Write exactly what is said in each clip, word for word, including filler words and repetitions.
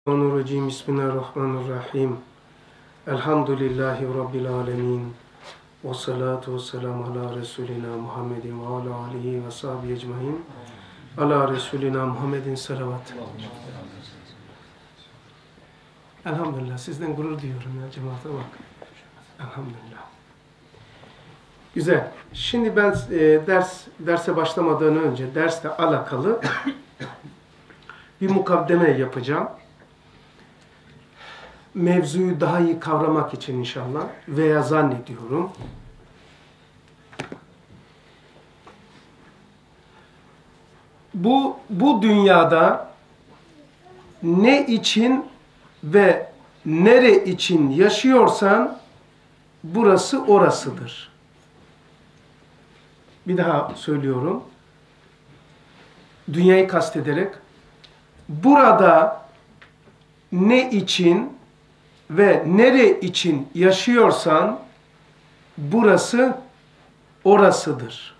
Bismillahirrahmanirrahim. Bismillahirrahmanirrahim. Elhamdülillahi Rabbil alemin. Ve salatu ve selamu ala Resulina Muhammedin ve ala alihi ve sahibi ecmaîn. Ala Resulina Muhammedin salavat. Elhamdülillah. Sizden gurur duyuyorum ya cemaate bak. Elhamdülillah. Güzel. Şimdi ben e, ders derse başlamadan önce dersle alakalı bir mukaddeme yapacağım. Mevzuyu daha iyi kavramak için inşallah veya zannediyorum. Bu, bu dünyada ne için ve nere için yaşıyorsan burası orasıdır. Bir daha söylüyorum. Dünyayı kastederek burada ne için ve nere için yaşıyorsan burası orasıdır.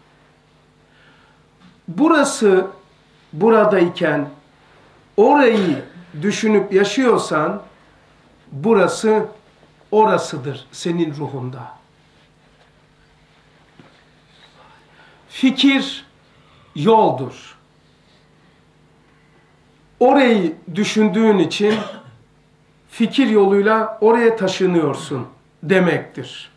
Burası buradayken orayı düşünüp yaşıyorsan burası orasıdır senin ruhunda. Fikir yoldur. Orayı düşündüğün için fikir yoluyla oraya taşınıyorsun demektir.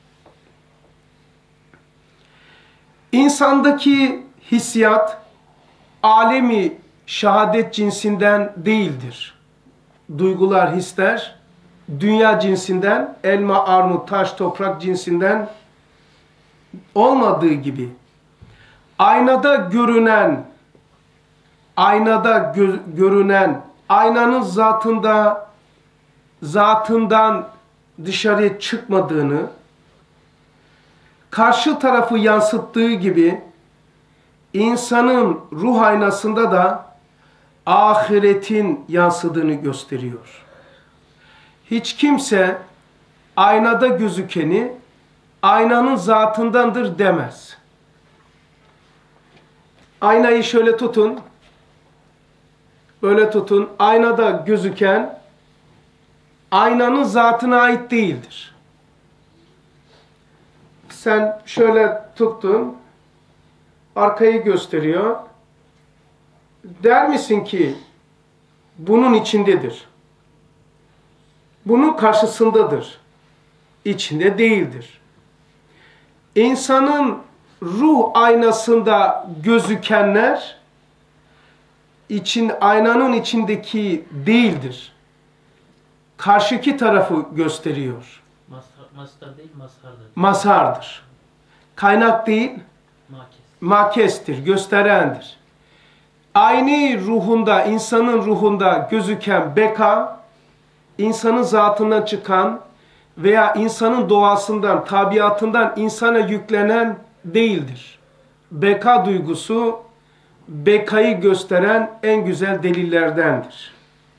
İnsandaki hissiyat alemi şehadet cinsinden değildir. Duygular, hisler dünya cinsinden, elma, armut, taş, toprak cinsinden olmadığı gibi aynada görünen, aynada gö görünen, aynanın zatında, zatından dışarıya çıkmadığını, karşı tarafı yansıttığı gibi insanın ruh aynasında da ahiretin yansıdığını gösteriyor. Hiç kimse aynada gözükeni aynanın zatındandır demez. Aynayı şöyle tutun, böyle tutun. Aynada gözüken aynanın zatına ait değildir. Sen şöyle tuttun, arkayı gösteriyor. Der misin ki bunun içindedir? Bunun karşısındadır. İçinde değildir. İnsanın ruh aynasında gözükenler için aynanın içindeki değildir. Karşıki tarafı gösteriyor. Mastar değil, mazhardır. Mazhardır. Kaynak değil, Makes. makestir, gösterendir. Aynı ruhunda, insanın ruhunda gözüken beka, insanın zatından çıkan veya insanın doğasından, tabiatından insana yüklenen değildir. Beka duygusu, bekayı gösteren en güzel delillerdendir.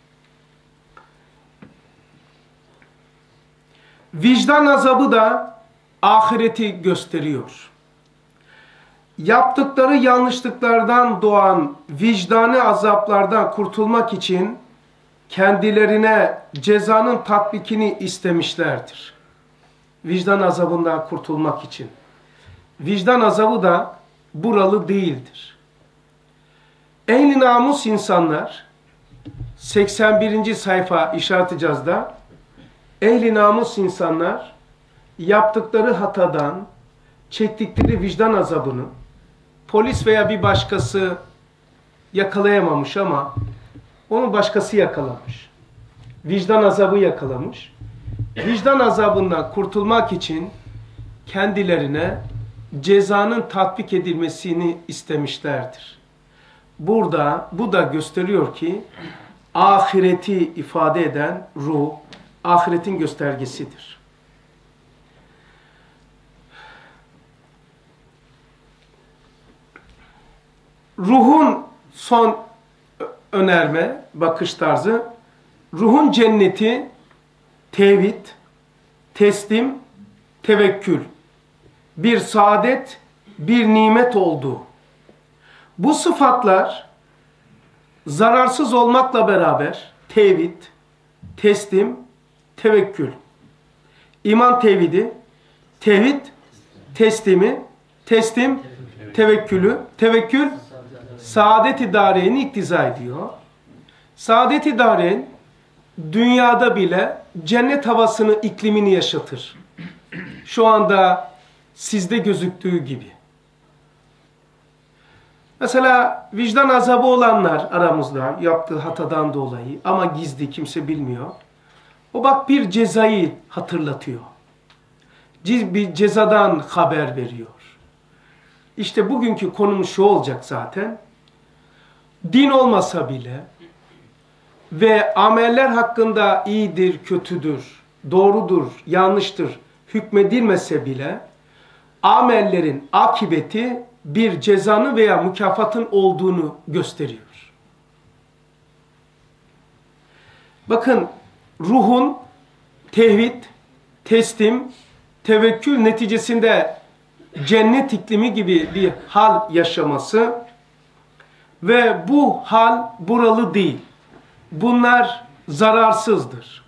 Vicdan azabı da ahireti gösteriyor. Yaptıkları yanlışlıklardan doğan vicdani azaplardan kurtulmak için kendilerine cezanın tatbikini istemişlerdir. Vicdan azabından kurtulmak için. Vicdan azabı da buralı değildir. Ehli namus insanlar seksen birinci sayfa işaret-i cazda ehli namus insanlar yaptıkları hatadan çektikleri vicdan azabını polis veya bir başkası yakalayamamış ama onu başkası yakalamış. Vicdan azabı yakalamış. Vicdan azabından kurtulmak için kendilerine cezanın tatbik edilmesini istemişlerdir. Burada bu da gösteriyor ki ahireti ifade eden ruh ahiretin göstergesidir. Ruhun son önerme, bakış tarzı, ruhun cenneti, tevhid, teslim, tevekkül, bir saadet, bir nimet olduğu. Bu sıfatlar zararsız olmakla beraber tevhid, teslim, tevekkül. İman tevhidi, tevhid, teslimi, teslim, tevekkülü, tevekkül, saadet-i dareyni iktiza ediyor. Saadet-i dareyn, dünyada bile cennet havasını, iklimini yaşatır. Şu anda sizde gözüktüğü gibi. Mesela vicdan azabı olanlar aramızda yaptığı hatadan dolayı ama gizli, kimse bilmiyor. O bak bir cezayı hatırlatıyor. Bir cezadan haber veriyor. İşte bugünkü konumuz şu olacak zaten. Din olmasa bile ve ameller hakkında iyidir, kötüdür, doğrudur, yanlıştır hükmedilmese bile amellerin akıbeti bir cezanın veya mükafatın olduğunu gösteriyor. Bakın, ruhun tevhid, teslim, tevekkül neticesinde cennet iklimi gibi bir hal yaşaması ve bu hal buralı değil. Bunlar zararsızdır.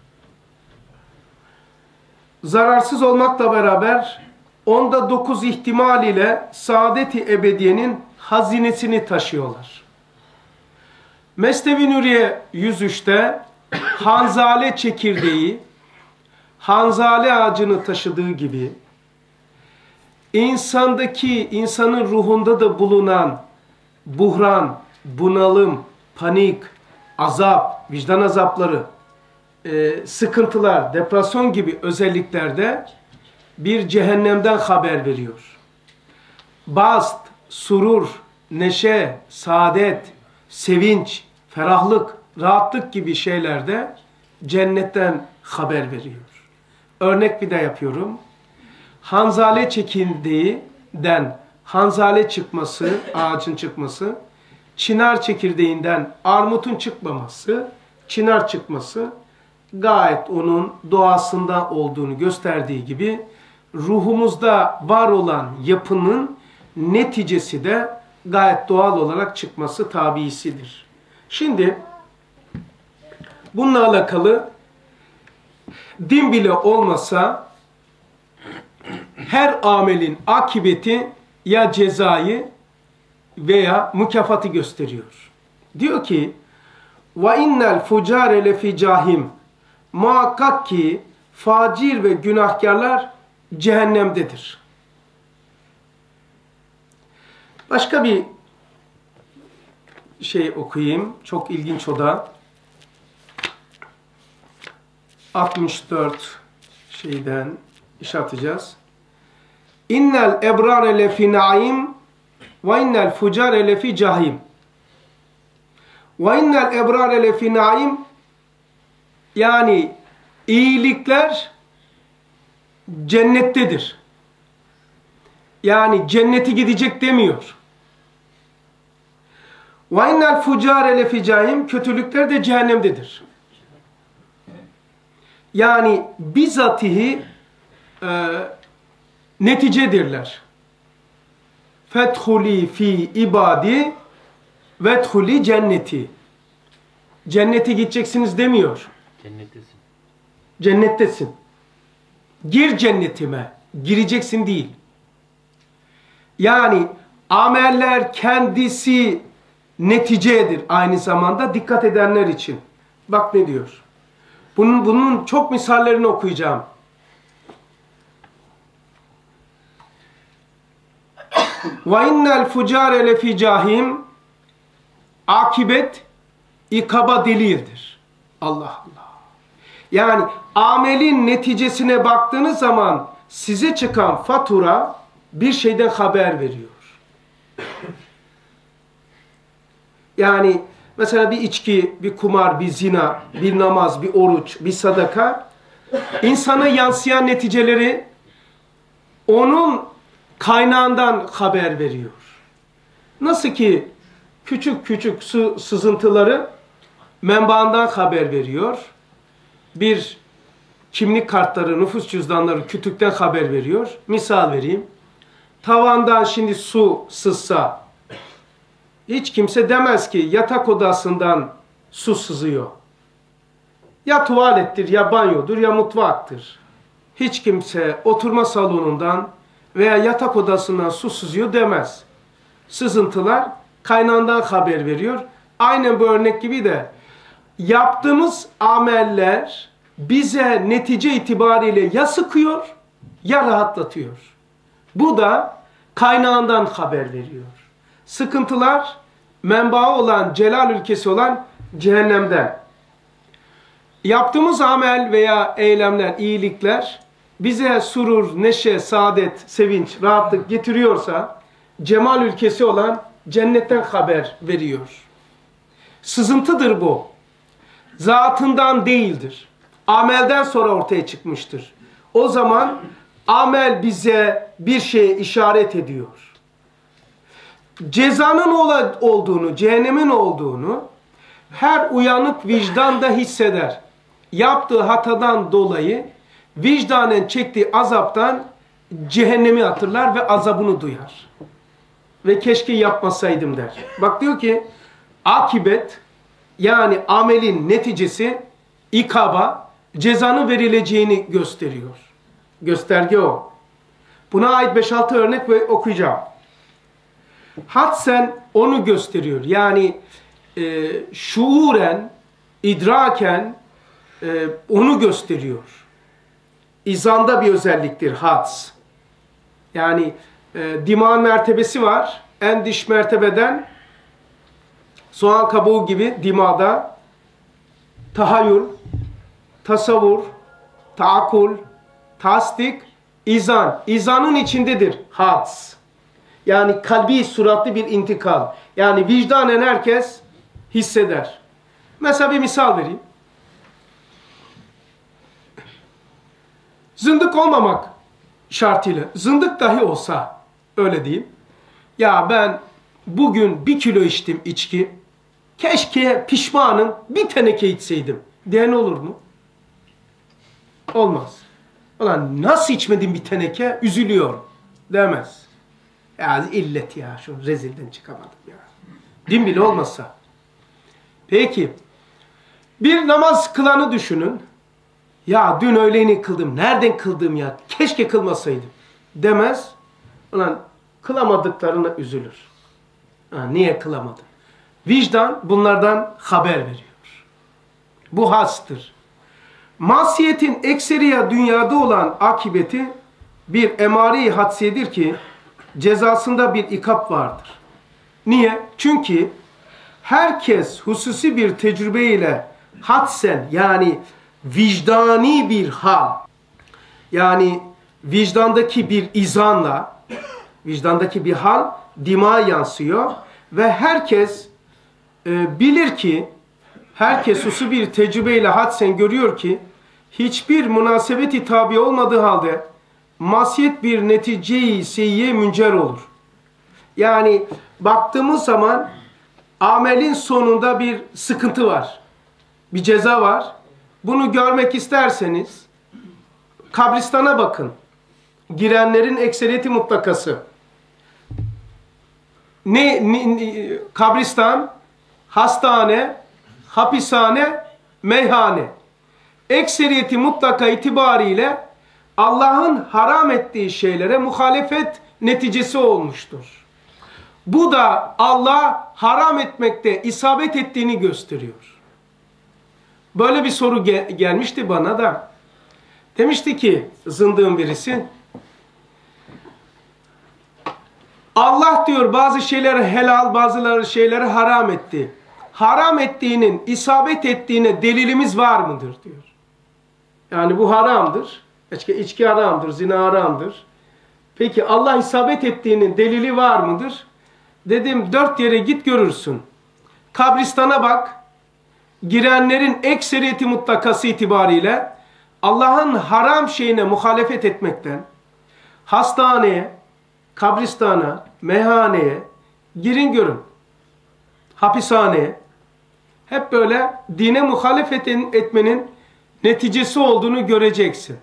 Zararsız olmakla beraber onda dokuz ihtimal ile saadet-i ebediyenin hazinesini taşıyorlar. Mesnevi Nuriye yüz üçte hanzale çekirdeği, hanzale ağacını taşıdığı gibi insandaki, insanın ruhunda da bulunan buhran, bunalım, panik, azap, vicdan azapları, e, sıkıntılar, depresyon gibi özelliklerde bir cehennemden haber veriyor. Bast, surur, neşe, saadet, sevinç, ferahlık, rahatlık gibi şeylerde cennetten haber veriyor. Örnek bir de yapıyorum. Hanzale çekirdeğinden hanzale çıkması, ağacın çıkması, çınar çekirdeğinden armutun çıkmaması, çınar çıkması gayet onun doğasında olduğunu gösterdiği gibi ruhumuzda var olan yapının neticesi de gayet doğal olarak çıkması tabiisidir. Şimdi bununla alakalı din bile olmasa her amelin akıbeti ya cezayı veya mükafatı gösteriyor. Diyor ki ve innel fucare lefi cahim, muhakkak ki facir ve günahkarlar cehennemdedir. Başka bir şey okuyayım. Çok ilginç o da. altmış dört şeyden iş atacağız. İnnel ebrare lefi naim ve innel fucare lefi cahim. Ve innel ebrare lefi naim, yani iyilikler cennettedir. Yani cenneti gidecek demiyor. Ve innel fucare lefi cahim, kötülükler de cehennemdedir. Yani bizatihi e, neticedirler. Fethuli fi ibadi vethuli cenneti. Cennete gideceksiniz demiyor. Cennettesin. Cennettesin. Gir cennetime. Gireceksin değil. Yani ameller kendisi neticedir aynı zamanda dikkat edenler için. Bak ne diyor. Bunun, bunun çok misallerini okuyacağım. Ve innel fucare lefi cahim, akibet ikaba delildir. Allah Allah. Yani amelin neticesine baktığınız zaman size çıkan fatura bir şeyden haber veriyor. Yani mesela bir içki, bir kumar, bir zina, bir namaz, bir oruç, bir sadaka, insana yansıyan neticeleri onun kaynağından haber veriyor. Nasıl ki küçük küçük su sızıntıları menbaından haber veriyor. Bir kimlik kartları, nüfus cüzdanları kütükten haber veriyor. Misal vereyim. Tavandan şimdi su sızsa hiç kimse demez ki yatak odasından su sızıyor. Ya tuvalettir, ya banyodur, ya mutfaktır. Hiç kimse oturma salonundan veya yatak odasından su sızıyor demez. Sızıntılar kaynağından haber veriyor. Aynen bu örnek gibi de yaptığımız ameller bize netice itibariyle ya sıkıyor ya rahatlatıyor. Bu da kaynağından haber veriyor. Sıkıntılar menbaı olan, celal ülkesi olan cehennemden. Yaptığımız amel veya eylemler, iyilikler bize surur, neşe, saadet, sevinç, rahatlık getiriyorsa cemal ülkesi olan cennetten haber veriyor. Sızıntıdır bu. Zatından değildir. Amelden sonra ortaya çıkmıştır. O zaman amel bize bir şeye işaret ediyor. Cezanın olduğunu, cehennemin olduğunu her uyanık vicdan da hisseder. Yaptığı hatadan dolayı vicdanen çektiği azaptan cehennemi hatırlar ve azabını duyar. Ve keşke yapmasaydım der. Bak diyor ki akibet, yani amelin neticesi ikaba, cezanın verileceğini gösteriyor. Gösterge o. Buna ait beş altı örnek ve okuyacağım. Hadsen onu gösteriyor. Yani e, şuuren, idraken e, onu gösteriyor. İzanda bir özelliktir hads. Yani e, dimağın mertebesi var. En diş mertebeden soğan kabuğu gibi dimağda tahayyül, tasavvur, taakul, tasdik, izan. İzanın içindedir hads. Yani kalbi suratlı bir intikal. Yani vicdanen herkes hisseder. Mesela bir misal vereyim. Zındık olmamak şartıyla, zındık dahi olsa, öyle diyeyim. Ya ben bugün bir kilo içtim içki, keşke pişmanım bir teneke içseydim diyen olur mu? Olmaz. Ulan nasıl içmedim bir teneke, üzülüyorum demez. Ya illet ya, şu rezilden çıkamadım ya. Din bile olmasa. Peki, bir namaz kılanı düşünün. Ya dün öğleni kıldım, nereden kıldım ya, keşke kılmasaydım demez. Ulan kılamadıklarına üzülür. Ha, niye kılamadım? Vicdan bunlardan haber veriyor. Bu hastır. Masiyetin ekseriya dünyada olan akibeti bir emare-i hadsiyedir ki cezasında bir ikap vardır. Niye? Çünkü herkes hususi bir tecrübeyle hadsen, yani vicdani bir hal, yani vicdandaki bir izanla, vicdandaki bir hal dima yansıyor ve herkes e, bilir ki, herkes hususi bir tecrübeyle hadsen görüyor ki hiçbir münasebeti tabi olmadığı halde masiyet bir netice-i seyyiye müncer olur. Yani baktığımız zaman amelin sonunda bir sıkıntı var. Bir ceza var. Bunu görmek isterseniz kabristana bakın. Girenlerin ekseriyeti mutlakası. Ne, ne, ne kabristan, hastane, hapishane, meyhane. Ekseriyeti mutlaka itibariyle Allah'ın haram ettiği şeylere muhalefet neticesi olmuştur. Bu da Allah haram etmekte isabet ettiğini gösteriyor. Böyle bir soru gel gelmişti bana da. Demişti ki zındığın birisi, Allah diyor bazı şeyleri helal, bazıları şeyleri haram etti. Haram ettiğinin isabet ettiğine delilimiz var mıdır diyor. Yani bu haramdır. İçki, içki haramdır, zina haramdır. Peki Allah isabet ettiğinin delili var mıdır? Dedim dört yere git görürsün. Kabristana bak. Girenlerin ekseriyeti mutlakası itibariyle Allah'ın haram şeyine muhalefet etmekten hastaneye, kabristana, meyhaneye girin görün. Hapishaneye. Hep böyle dine muhalefet etmenin neticesi olduğunu göreceksin.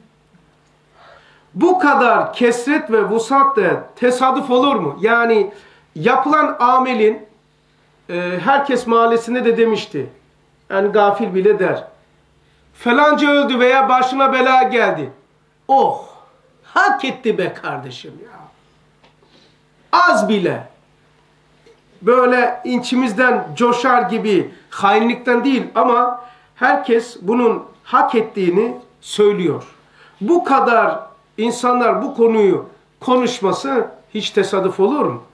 Bu kadar kesret ve vusat da tesadüf olur mu? Yani yapılan amelin e, herkes mahallesinde de demişti. Yani gafil bile der. Falanca öldü veya başına bela geldi. Oh! Hak etti be kardeşim ya. Az bile. Böyle içimizden coşar gibi, hainlikten değil ama herkes bunun hak ettiğini söylüyor. Bu kadar insanlar bu konuyu konuşması hiç tesadüf olur mu?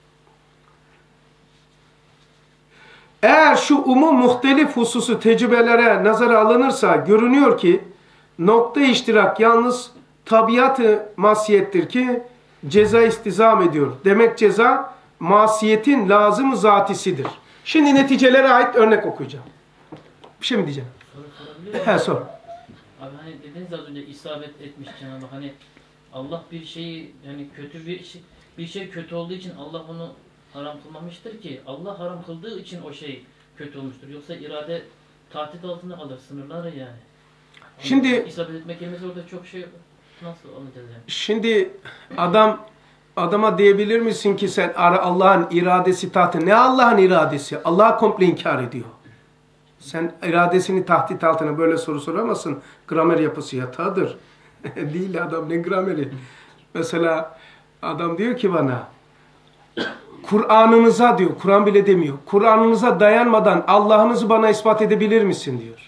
Eğer şu umum muhtelif hususu tecrübelere nazara alınırsa görünüyor ki nokta iştirak yalnız tabiatı masiyettir ki ceza istizam ediyor. Demek ceza masiyetin lazım zatisidir. Şimdi neticelere ait örnek okuyacağım. Bir şey mi diyeceğim? Soru sorabilir miyim? He sor. Abi hani dediniz az önce isabet etmiş Cenab-ı Hak. Hani Allah bir şeyi yani kötü bir şey, bir şey kötü olduğu için Allah onu haram kılmamıştır ki Allah haram kıldığı için o şey kötü olmuştur. Yoksa irade tahdit altında kalır, sınırları yani. Şimdi isabet etmek yerine orada çok şey nasıl anlayacağız yani? Şimdi adam adama diyebilir misin ki sen Allah'ın iradesi tahtı? Ne Allah'ın iradesi? Allah komple inkar ediyor. Sen iradesini tahdit altına böyle soru soramazsın. Gramer yapısı yatağıdır. Değil adam, ne grameri? Mesela adam diyor ki bana Kur'an'ınıza diyor, Kur'an bile demiyor. Kur'an'ınıza dayanmadan Allah'ınızı bana ispat edebilir misin diyor.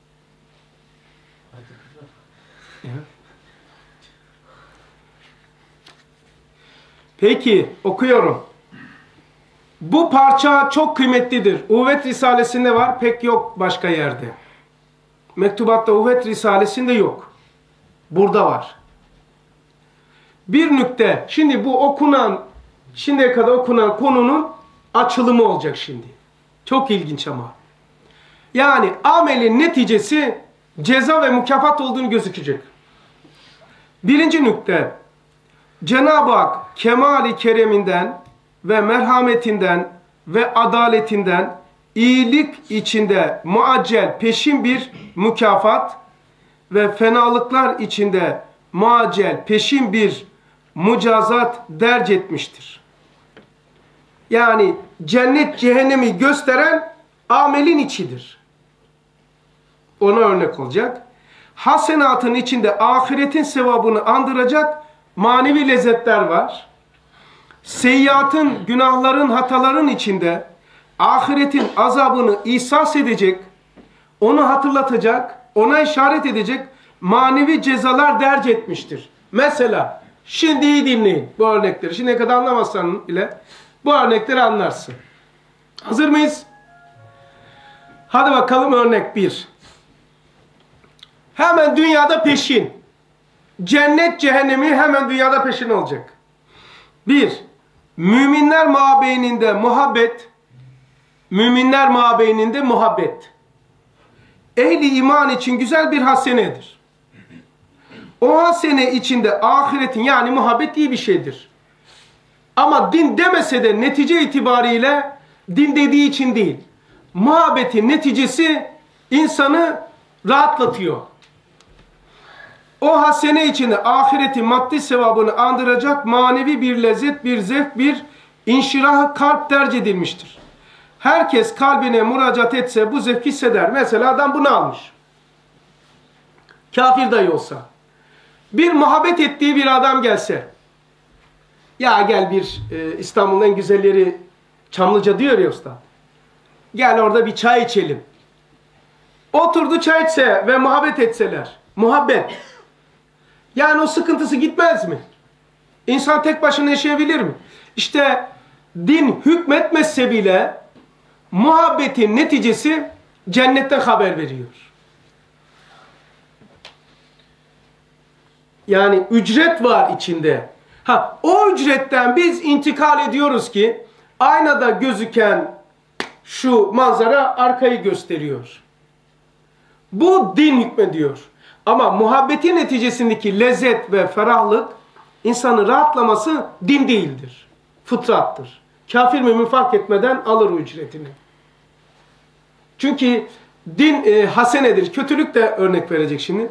Peki okuyorum. Bu parça çok kıymetlidir. Uhvet Risalesi'nde var, pek yok başka yerde. Mektubatta Uhvet Risalesi'nde yok. Burada var. Bir nükte, şimdi bu okunan, şimdiye kadar okunan konunun açılımı olacak şimdi. Çok ilginç ama. Yani amelin neticesi ceza ve mükafat olduğunu gözükecek. Birinci nükte, Cenab-ı Hak kemali kereminden ve merhametinden ve adaletinden iyilik içinde muaccel peşin bir mükafat ve fenalıklar içinde muaccel peşin bir mücazat derc etmiştir. Yani cennet cehennemi gösteren amelin içidir. Ona örnek olacak. Hasenatın içinde ahiretin sevabını andıracak manevi lezzetler var. Seyyiatın, günahların, hataların içinde ahiretin azabını ihsas edecek, onu hatırlatacak, ona işaret edecek manevi cezalar derc etmiştir. Mesela, şimdi iyi dinleyin bu örnekleri. Şimdiye kadar anlamazsan bile bu örnekleri anlarsın. Hazır mıyız? Hadi bakalım örnek bir. Hemen dünyada peşin. Cennet cehennemi hemen dünyada peşin olacak. Bir, müminler mabeyninde muhabbet, müminler mabeyninde muhabbet. Ehli iman için güzel bir hasenedir. O hasene içinde ahiretin yani muhabbet iyi bir şeydir. Ama din demese de netice itibariyle din dediği için değil. Muhabbetin neticesi insanı rahatlatıyor. O hasene içinde ahiretin maddi sevabını andıracak manevi bir lezzet, bir zevk, bir inşirah kalp tercih edilmiştir. Herkes kalbine müracaat etse bu zevk hisseder. Mesela adam bunu almış. Kafir dahi olsa. Bir muhabbet ettiği bir adam gelse. Ya gel bir e, İstanbul'un en güzelleri Çamlıca diyor ya usta. Gel orada bir çay içelim. Oturdu çay içse ve muhabbet etseler. Muhabbet. Yani o sıkıntısı gitmez mi? İnsan tek başına yaşayabilir mi? İşte din hükmetmezse bile muhabbetin neticesi cennetten haber veriyor. Yani ücret var içinde. Ha, o ücretten biz intikal ediyoruz ki aynada gözüken şu manzara arkayı gösteriyor. Bu din hükmediyor. Ama muhabbetin neticesindeki lezzet ve ferahlık insanın rahatlaması din değildir. Fıtrattır. Kafir mümin fark etmeden alır o ücretini. Çünkü din e, hasenedir. Kötülük de örnek verecek şimdi.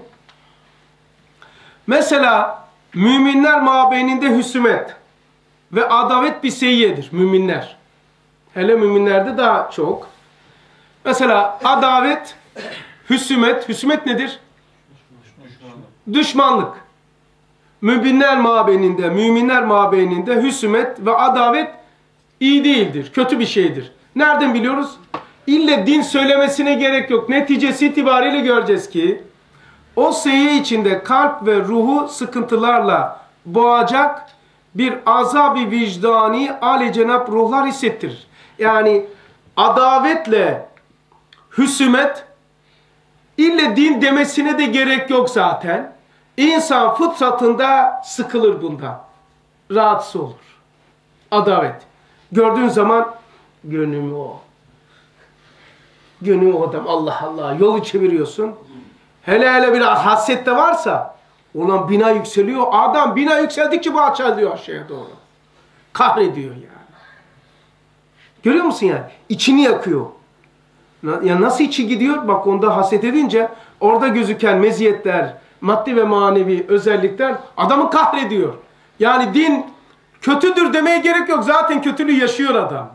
Mesela müminler mabeyninde hüsümet ve adavet bir seyyiyedir. Müminler. Hele müminlerde daha çok. Mesela adavet Hüsümet, hüsümet nedir? Düşmanlık. Müminler mabeyininde, müminler mabeyininde hüsümet ve adavet iyi değildir. Kötü bir şeydir. Nereden biliyoruz? İlle din söylemesine gerek yok. Neticesi itibariyle göreceğiz ki o seyir içinde kalp ve ruhu sıkıntılarla boğacak bir azab-ı vicdani âli cenab ruhlar hissettirir. Yani adavetle hüsümet ille din demesine de gerek yok zaten. İnsan fıtratında sıkılır bunda. Rahatsız olur. Adavet. Gördüğün zaman gönlüm o. Gönlüm o adam. Allah Allah. Yolu çeviriyorsun. Hele hele bir haset de varsa ulan bina yükseliyor. Adam bina yükseldikçe bu alçalıyor aşağıya doğru. Kahrediyor yani. Görüyor musun yani? İçini yakıyor. Ya nasıl içi gidiyor? Bak onda haset edince orada gözüken meziyetler, maddi ve manevi özellikler adamı kahrediyor. Yani din kötüdür demeye gerek yok. Zaten kötülüğü yaşıyor adam.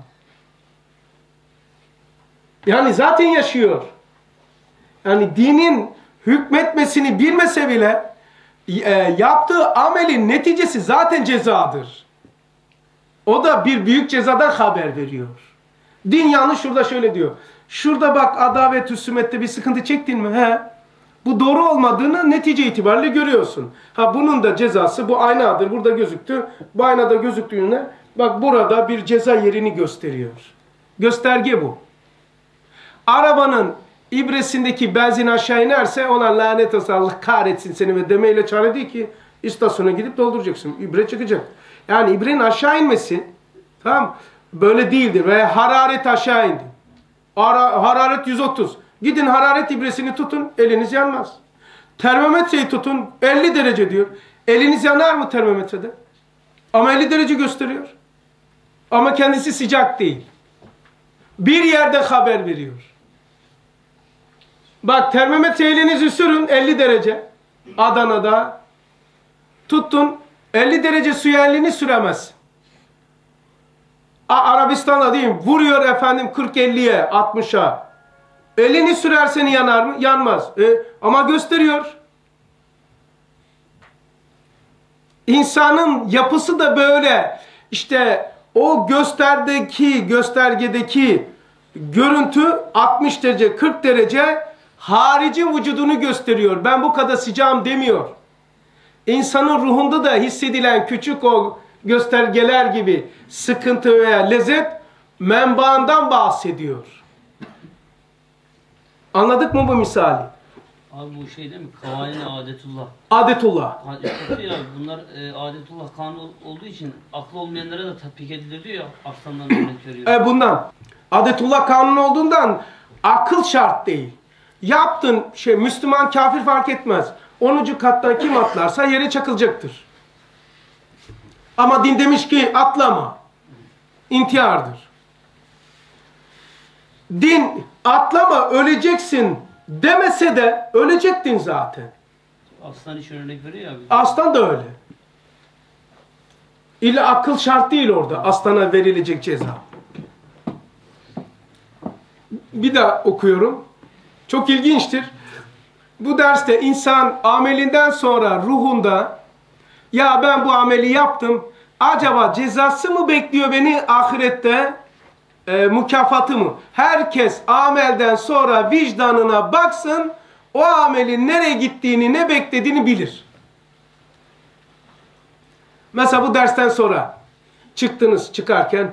Yani zaten yaşıyor. Yani dinin hükmetmesini bilmese bile e, yaptığı amelin neticesi zaten cezadır. O da bir büyük cezadan haber veriyor. Din yanlış şurada şöyle diyor. Şurada bak adavet hüsümette bir sıkıntı çektin mi? He. Bu doğru olmadığını netice itibariyle görüyorsun. Ha bunun da cezası bu aynadır. Burada gözüktü. Bu aynada gözüktüğünde bak burada bir ceza yerini gösteriyor. Gösterge bu. Arabanın ibresindeki benzin aşağı inerse ona lanet olsun Allah kahretsin seni ve demeyle çare değil ki istasyona gidip dolduracaksın. İbre çıkacak. Yani ibrenin aşağı inmesi tamam böyle değildir. Veya hararet aşağı indi. Ara, hararet yüz otuz. Gidin hararet ibresini tutun eliniz yanmaz. Termometreyi tutun elli derece diyor. Eliniz yanar mı termometrede? Ama elli derece gösteriyor. Ama kendisi sıcak değil. Bir yerde haber veriyor. Bak termometre elinizi sürün elli derece. Adana'da tuttun elli derece suya elini süremez. Arabistan'da diyeyim vuruyor efendim kırk elliye altmışa. Elini sürersen yanar mı? Yanmaz. E, ama gösteriyor. İnsanın yapısı da böyle. İşte o gösterdeki, göstergedeki görüntü altmış derece, kırk derece harici vücudunu gösteriyor. Ben bu kadar sıcağım demiyor. İnsanın ruhunda da hissedilen küçük o göstergeler gibi sıkıntı veya lezzet menbaından bahsediyor. Anladık mı bu misali? Abi bu şey değil mi? Kavanin adetullah. Adetullah. İşte ya bunlar e, adetullah kanun olduğu için aklı olmayanlara da tatbik edilir diyor ya. Aslandan örnek veriyor. E bundan. Adetullah kanunu olduğundan akıl şart değil. Yaptın şey Müslüman kafir fark etmez. onuncu kattan kim atlarsa yere çakılacaktır. Ama din demiş ki atlama. İntihardır. Din atlama öleceksin demese de ölecektin zaten. Aslan için örnek veriyor ya. Aslan da öyle. İlla akıl şart değil orada aslana verilecek ceza. Bir daha okuyorum. Çok ilginçtir. Bu derste insan amelinden sonra ruhunda ya ben bu ameli yaptım acaba cezası mı bekliyor beni ahirette e, mükafatı mı? Herkes amelden sonra vicdanına baksın o amelin nereye gittiğini ne beklediğini bilir. Mesela bu dersten sonra çıktınız çıkarken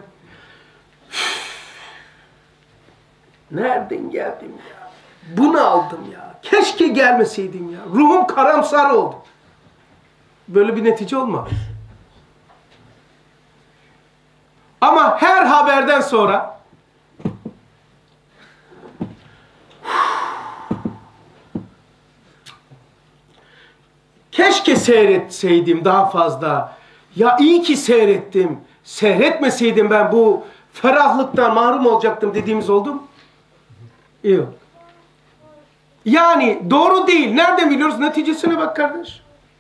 nereden geldim ya? Bunu aldım ya. Keşke gelmeseydim ya. Ruhum karamsar oldu. Böyle bir netice olmaz. Ama her haberden sonra keşke seyretseydim daha fazla. Ya iyi ki seyrettim. Seyretmeseydim ben bu ferahlıktan mahrum olacaktım dediğimiz oldu mu? Yok. Yani doğru değil. Nereden biliyoruz? Neticesine bak kardeş.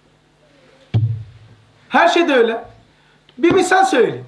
Her şey de öyle. Bir misal söyleyeyim.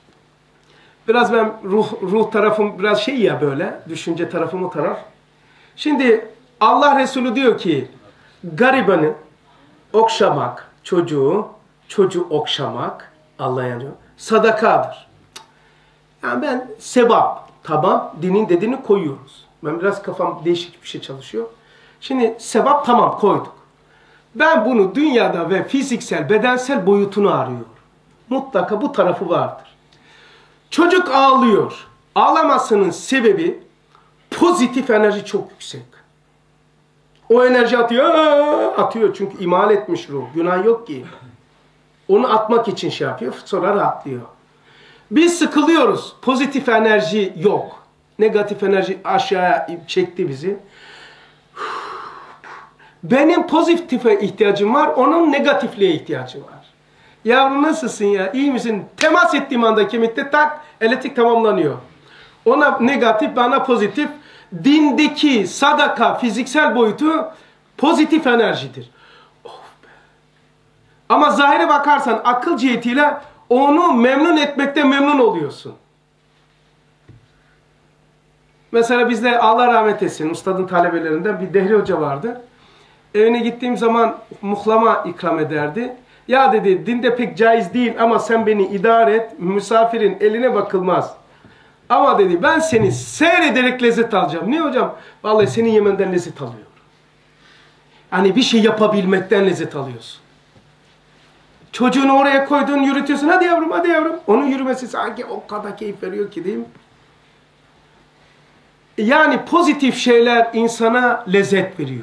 Biraz ben ruh, ruh tarafım biraz şey ya böyle. Düşünce tarafım o taraf. Şimdi Allah Resulü diyor ki garibanı okşamak, çocuğu, çocuğu okşamak Allah'a yanıyor. Sadakadır. Yani ben sevap, tamam, dinin dediğini koyuyoruz. Ben biraz kafam değişik bir şey çalışıyor. Şimdi sevap tamam koyduk. Ben bunu dünyada ve fiziksel, bedensel boyutunu arıyorum. Mutlaka bu tarafı vardır. Çocuk ağlıyor. Ağlamasının sebebi pozitif enerji çok yüksek. O enerji atıyor, atıyor çünkü imal etmiş ruh. Günah yok ki. Onu atmak için şey yapıyor, sonra rahatlıyor. Biz sıkılıyoruz. Pozitif enerji yok. Negatif enerji aşağıya çekti bizi. Benim pozitife ihtiyacım var, onun negatifliğe ihtiyacı var. Yavrum nasılsın ya, iyi misin? Temas ettiğim anda kemikte tak, elektrik tamamlanıyor. Ona negatif, bana pozitif. Dindeki sadaka, fiziksel boyutu pozitif enerjidir. Oh be. Ama zahire bakarsan akıl cihetiyle onu memnun etmekte memnun oluyorsun. Mesela bizde Allah rahmet etsin, ustadın talebelerinden bir Dehri Hoca vardı. Evine gittiğim zaman muhlama ikram ederdi. Ya dedi, dinde pek caiz değil ama sen beni idare et, misafirin eline bakılmaz. Ama dedi, ben seni seyrederek lezzet alacağım. Niye hocam? Vallahi senin yemenden lezzet alıyorum. Hani bir şey yapabilmekten lezzet alıyorsun. Çocuğunu oraya koydun, yürütüyorsun. Hadi yavrum, hadi yavrum. Onun yürümesi sanki o kadar keyif veriyor ki, değil mi? Yani pozitif şeyler insana lezzet veriyor.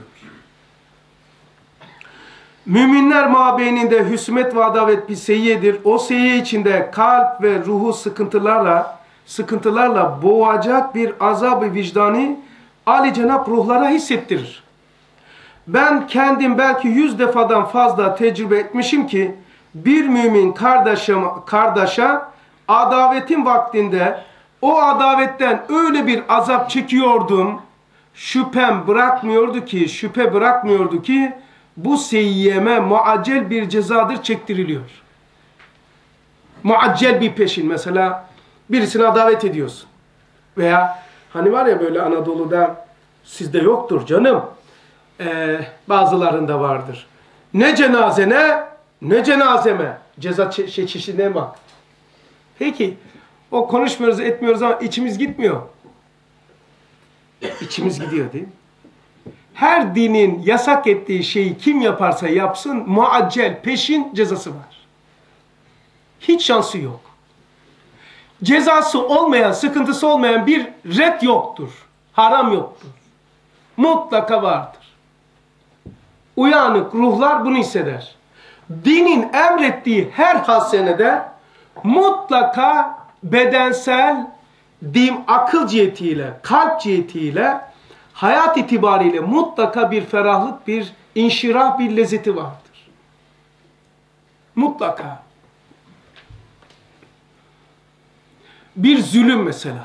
Müminler mabeyninde hüsmet ve adavet bir seyyedir. O seyye içinde kalp ve ruhu sıkıntılarla sıkıntılarla boğacak bir azab-ı vicdani Ali Cenab ruhlara hissettirir. Ben kendim belki yüz defadan fazla tecrübe etmişim ki bir mümin kardeşim, kardeşe adavetin vaktinde o adavetten öyle bir azap çekiyordum, şüphem bırakmıyordu ki, şüphe bırakmıyordu ki bu seyyeme muaccel bir cezadır çektiriliyor. Muaccel bir peşin, mesela birisine davet ediyorsun. Veya hani var ya böyle Anadolu'da, sizde yoktur canım, ee, bazılarında vardır. Ne cenazene, ne cenazeme. Ceza çe şey, çeşidine bak. Peki, o konuşmuyoruz, etmiyoruz ama içimiz gitmiyor. İçimiz gidiyor değil mi? Her dinin yasak ettiği şeyi kim yaparsa yapsın, muaccel, peşin cezası var. Hiç şansı yok. Cezası olmayan, sıkıntısı olmayan bir ret yoktur. Haram yoktur. Mutlaka vardır. Uyanık ruhlar bunu hisseder. Dinin emrettiği her hasenede mutlaka bedensel, dim akıl cihetiyle, kalp cihetiyle, hayat itibariyle mutlaka bir ferahlık, bir inşirah, bir lezzeti vardır. Mutlaka. Bir zulüm mesela.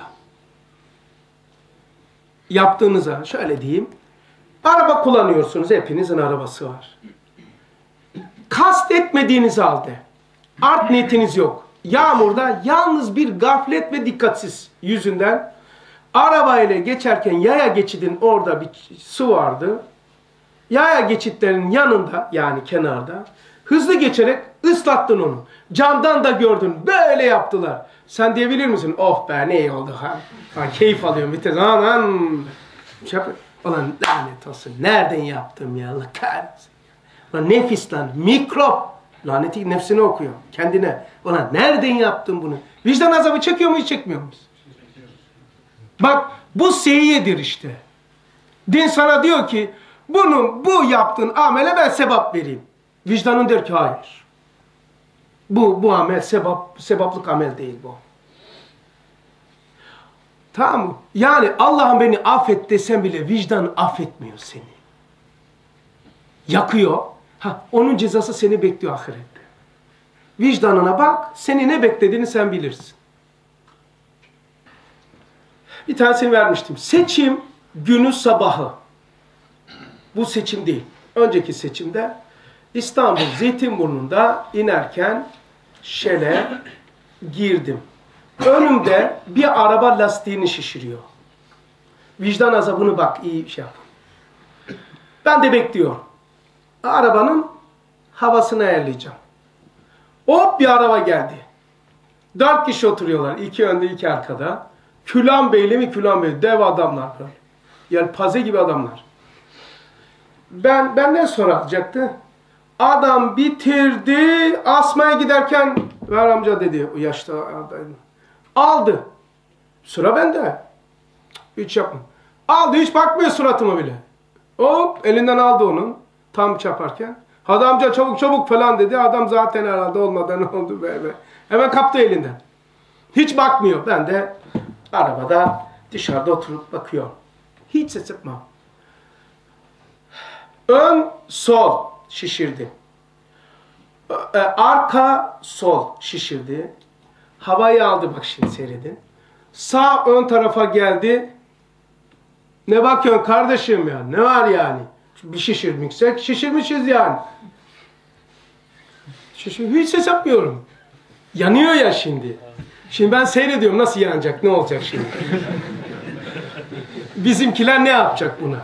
Yaptığınıza, şöyle diyeyim, araba kullanıyorsunuz, hepinizin arabası var. Kast etmediğiniz halde, art niyetiniz yok. Yağmurda yalnız bir gaflet ve dikkatsiz yüzünden arabayla geçerken yaya geçidin orada bir su vardı. Yaya geçitlerin yanında, yani kenarda, hızlı geçerek ıslattın onu. Camdan da gördün, böyle yaptılar. Sen diyebilir misin? Oh be ne iyi oldu ha. Ha keyif alıyorum bir tez. Aman. Ulan lanet olsun. Nereden yaptım ya? Allah kahretsin. Ulan nefis lan. Mikrop. Laneti nefsine okuyor. Kendine. Ulan nereden yaptın bunu? Vicdan azabı çekiyor mu hiç çekmiyor muyuz? Bak bu seyyedir işte. Din sana diyor ki bunun bu yaptığın amele ben sevap vereyim. Vicdanın der ki hayır. Bu, bu amel sebap, sebaplık amel değil bu. Tamam mı? Yani Allah'ım beni affet desem bile vicdan affetmiyor seni. Yakıyor. Ha, onun cezası seni bekliyor ahirette. Vicdanına bak, seni ne beklediğini sen bilirsin. Bir tanesini vermiştim. Seçim günü sabahı. Bu seçim değil. Önceki seçimde İstanbul Zeytinburnu'nda inerken Shell'e girdim. Önümde bir araba lastiğini şişiriyor. Vicdan azabını bak, iyi şey yap. Ben de bekliyorum. Arabanın havasını ayarlayacağım. Hop bir araba geldi. Dört kişi oturuyorlar. İki önde, iki arkada. Külan Beyli mi Külan Beyli? Dev adamlar böyle. Yelpaze gibi adamlar. Ben benden sonra alacaktı. Adam bitirdi. Asmaya giderken ver amca dedi. O yaşta adayım. Aldı. Sıra bende. Hiç yapma. Aldı, hiç bakmıyor suratıma bile. Hop elinden aldı onun. Tam çaparken. Hadi amca çabuk çabuk falan dedi. Adam zaten herhalde olmadan oldu böyle. Hemen kaptı elinden. Hiç bakmıyor. Ben de arabada dışarıda oturup bakıyorum. Hiç ses yapmam. Ön sol şişirdi. Arka sol şişirdi. Havayı aldı, bak şimdi seyredin. Sağ ön tarafa geldi. Ne bakıyorsun kardeşim ya? Ne var yani? Bir şişirmişsek şişirmişiz yani. Şişir, hiç ses yapmıyorum. Yanıyor ya şimdi. Şimdi ben seyrediyorum nasıl yanacak, ne olacak şimdi? Bizimkiler ne yapacak buna?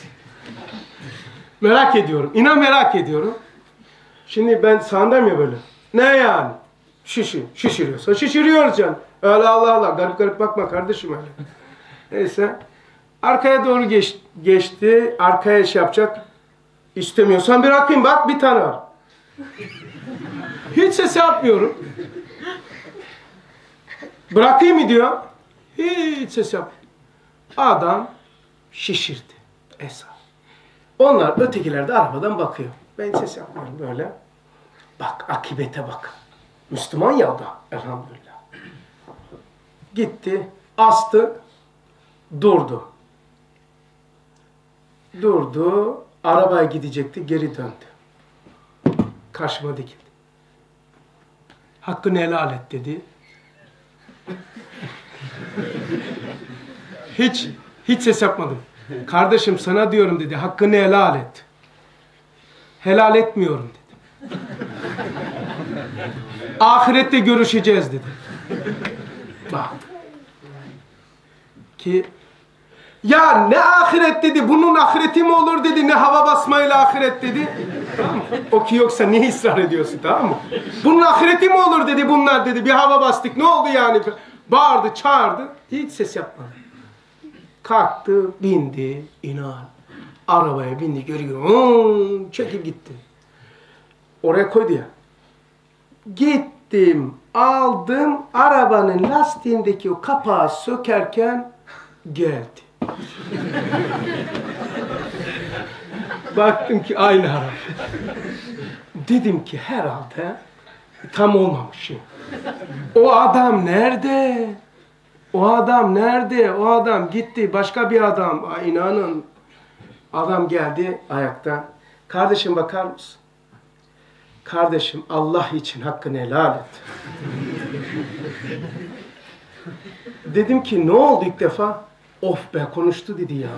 Merak ediyorum. İnan merak ediyorum. Şimdi ben sağındayım ya böyle. Ne yani? Şişir, şişiriyorsa şişiriyoruz canım. Öyle Allah Allah. Garip garip bakma kardeşim öyle. Neyse. Arkaya doğru geç, geçti. Arkaya iş yapacak. İstemiyorsan bırakayım. Bak bir tane var. Hiç ses yapmıyorum. Bırakayım mı diyor. Hiç ses yapmıyor. Adam şişirdi. Esas. Onlar ötekiler de arabadan bakıyor. Ben ses yapmıyorum böyle. Bak akibete bak. Müslüman ya da elhamdülillah. Gitti, astı, durdu. Durdu, arabaya gidecekti, geri döndü. Karşıma dikildi. Hakkını helal et dedi. Hiç, hiç ses yapmadım. Kardeşim sana diyorum dedi, hakkını helal et. Helal etmiyorum dedi. Ahirette görüşeceğiz dedi. Bak. Ki ya ne ahiret dedi, bunun ahireti mi olur dedi, ne hava basmayla ahiret dedi. Tamam mı? O ki yoksa niye ısrar ediyorsun, tamam mı? Bunun ahireti mi olur dedi, bunlar dedi, bir hava bastık, ne oldu yani? Bağırdı, çağırdı, hiç ses yapmadı. Kalktı, bindi, inan. Arabaya bindi, görüyor, çekip gitti. Oraya koydu ya. Gittim, aldım, arabanın lastiğindeki o kapağı sökerken geldi. Baktım ki aynı araba. Dedim ki herhalde tam olmamışım. O adam nerede? O adam nerede? O adam gitti, başka bir adam. Ay, inanın. Adam geldi ayakta. Kardeşim bakar mısın? Kardeşim Allah için hakkını helal et. Dedim ki ne oldu ilk defa? Of be konuştu dedi ya.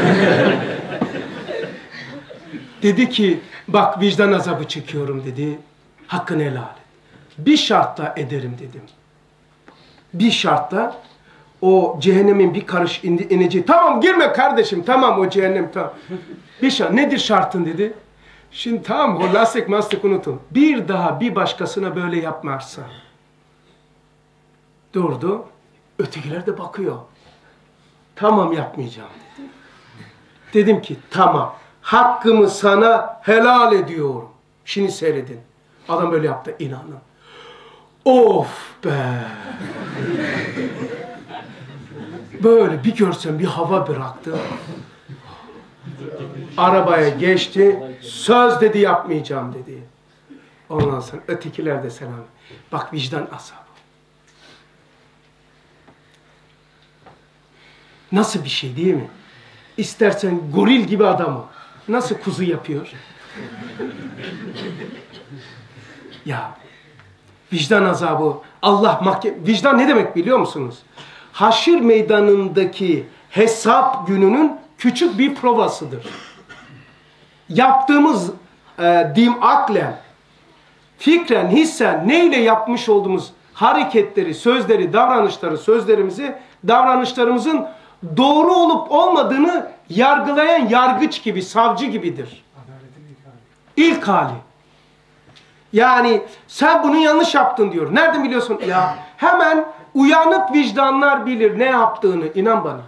Dedi ki bak vicdan azabı çekiyorum dedi. Hakkını helal et. Bir şartla ederim dedim. Bir şartla o cehennemin bir karış indi, ineceği. Tamam girme kardeşim tamam o cehennem tamam. Bir şart. Nedir şartın dedi. Şimdi tamam o lastik mastik unutun. Bir daha bir başkasına böyle yapmazsa. Durdu. Ötekiler de bakıyor. Tamam yapmayacağım dedi. Dedim ki tamam. Hakkımı sana helal ediyorum. Şimdi seyredin. Adam böyle yaptı inanın. Of be. Böyle bir görsem bir hava bıraktı. Arabaya geçti. Söz dedi yapmayacağım dedi. Ondan sonra ötekiler de selam. Bak vicdan azabı. Nasıl bir şey değil mi? İstersen goril gibi adamı. Nasıl kuzu yapıyor? Ya vicdan azabı. Allah mahkeme... Vicdan ne demek biliyor musunuz? Haşir meydanındaki hesap gününün küçük bir provasıdır. Yaptığımız e, dim aklen, fikren, hissen neyle yapmış olduğumuz hareketleri, sözleri, davranışları, sözlerimizi, davranışlarımızın doğru olup olmadığını yargılayan yargıç gibi, savcı gibidir. İlk hali. Yani sen bunu yanlış yaptın diyor. Nereden biliyorsun? Ya hemen uyanık vicdanlar bilir ne yaptığını. İnan bana.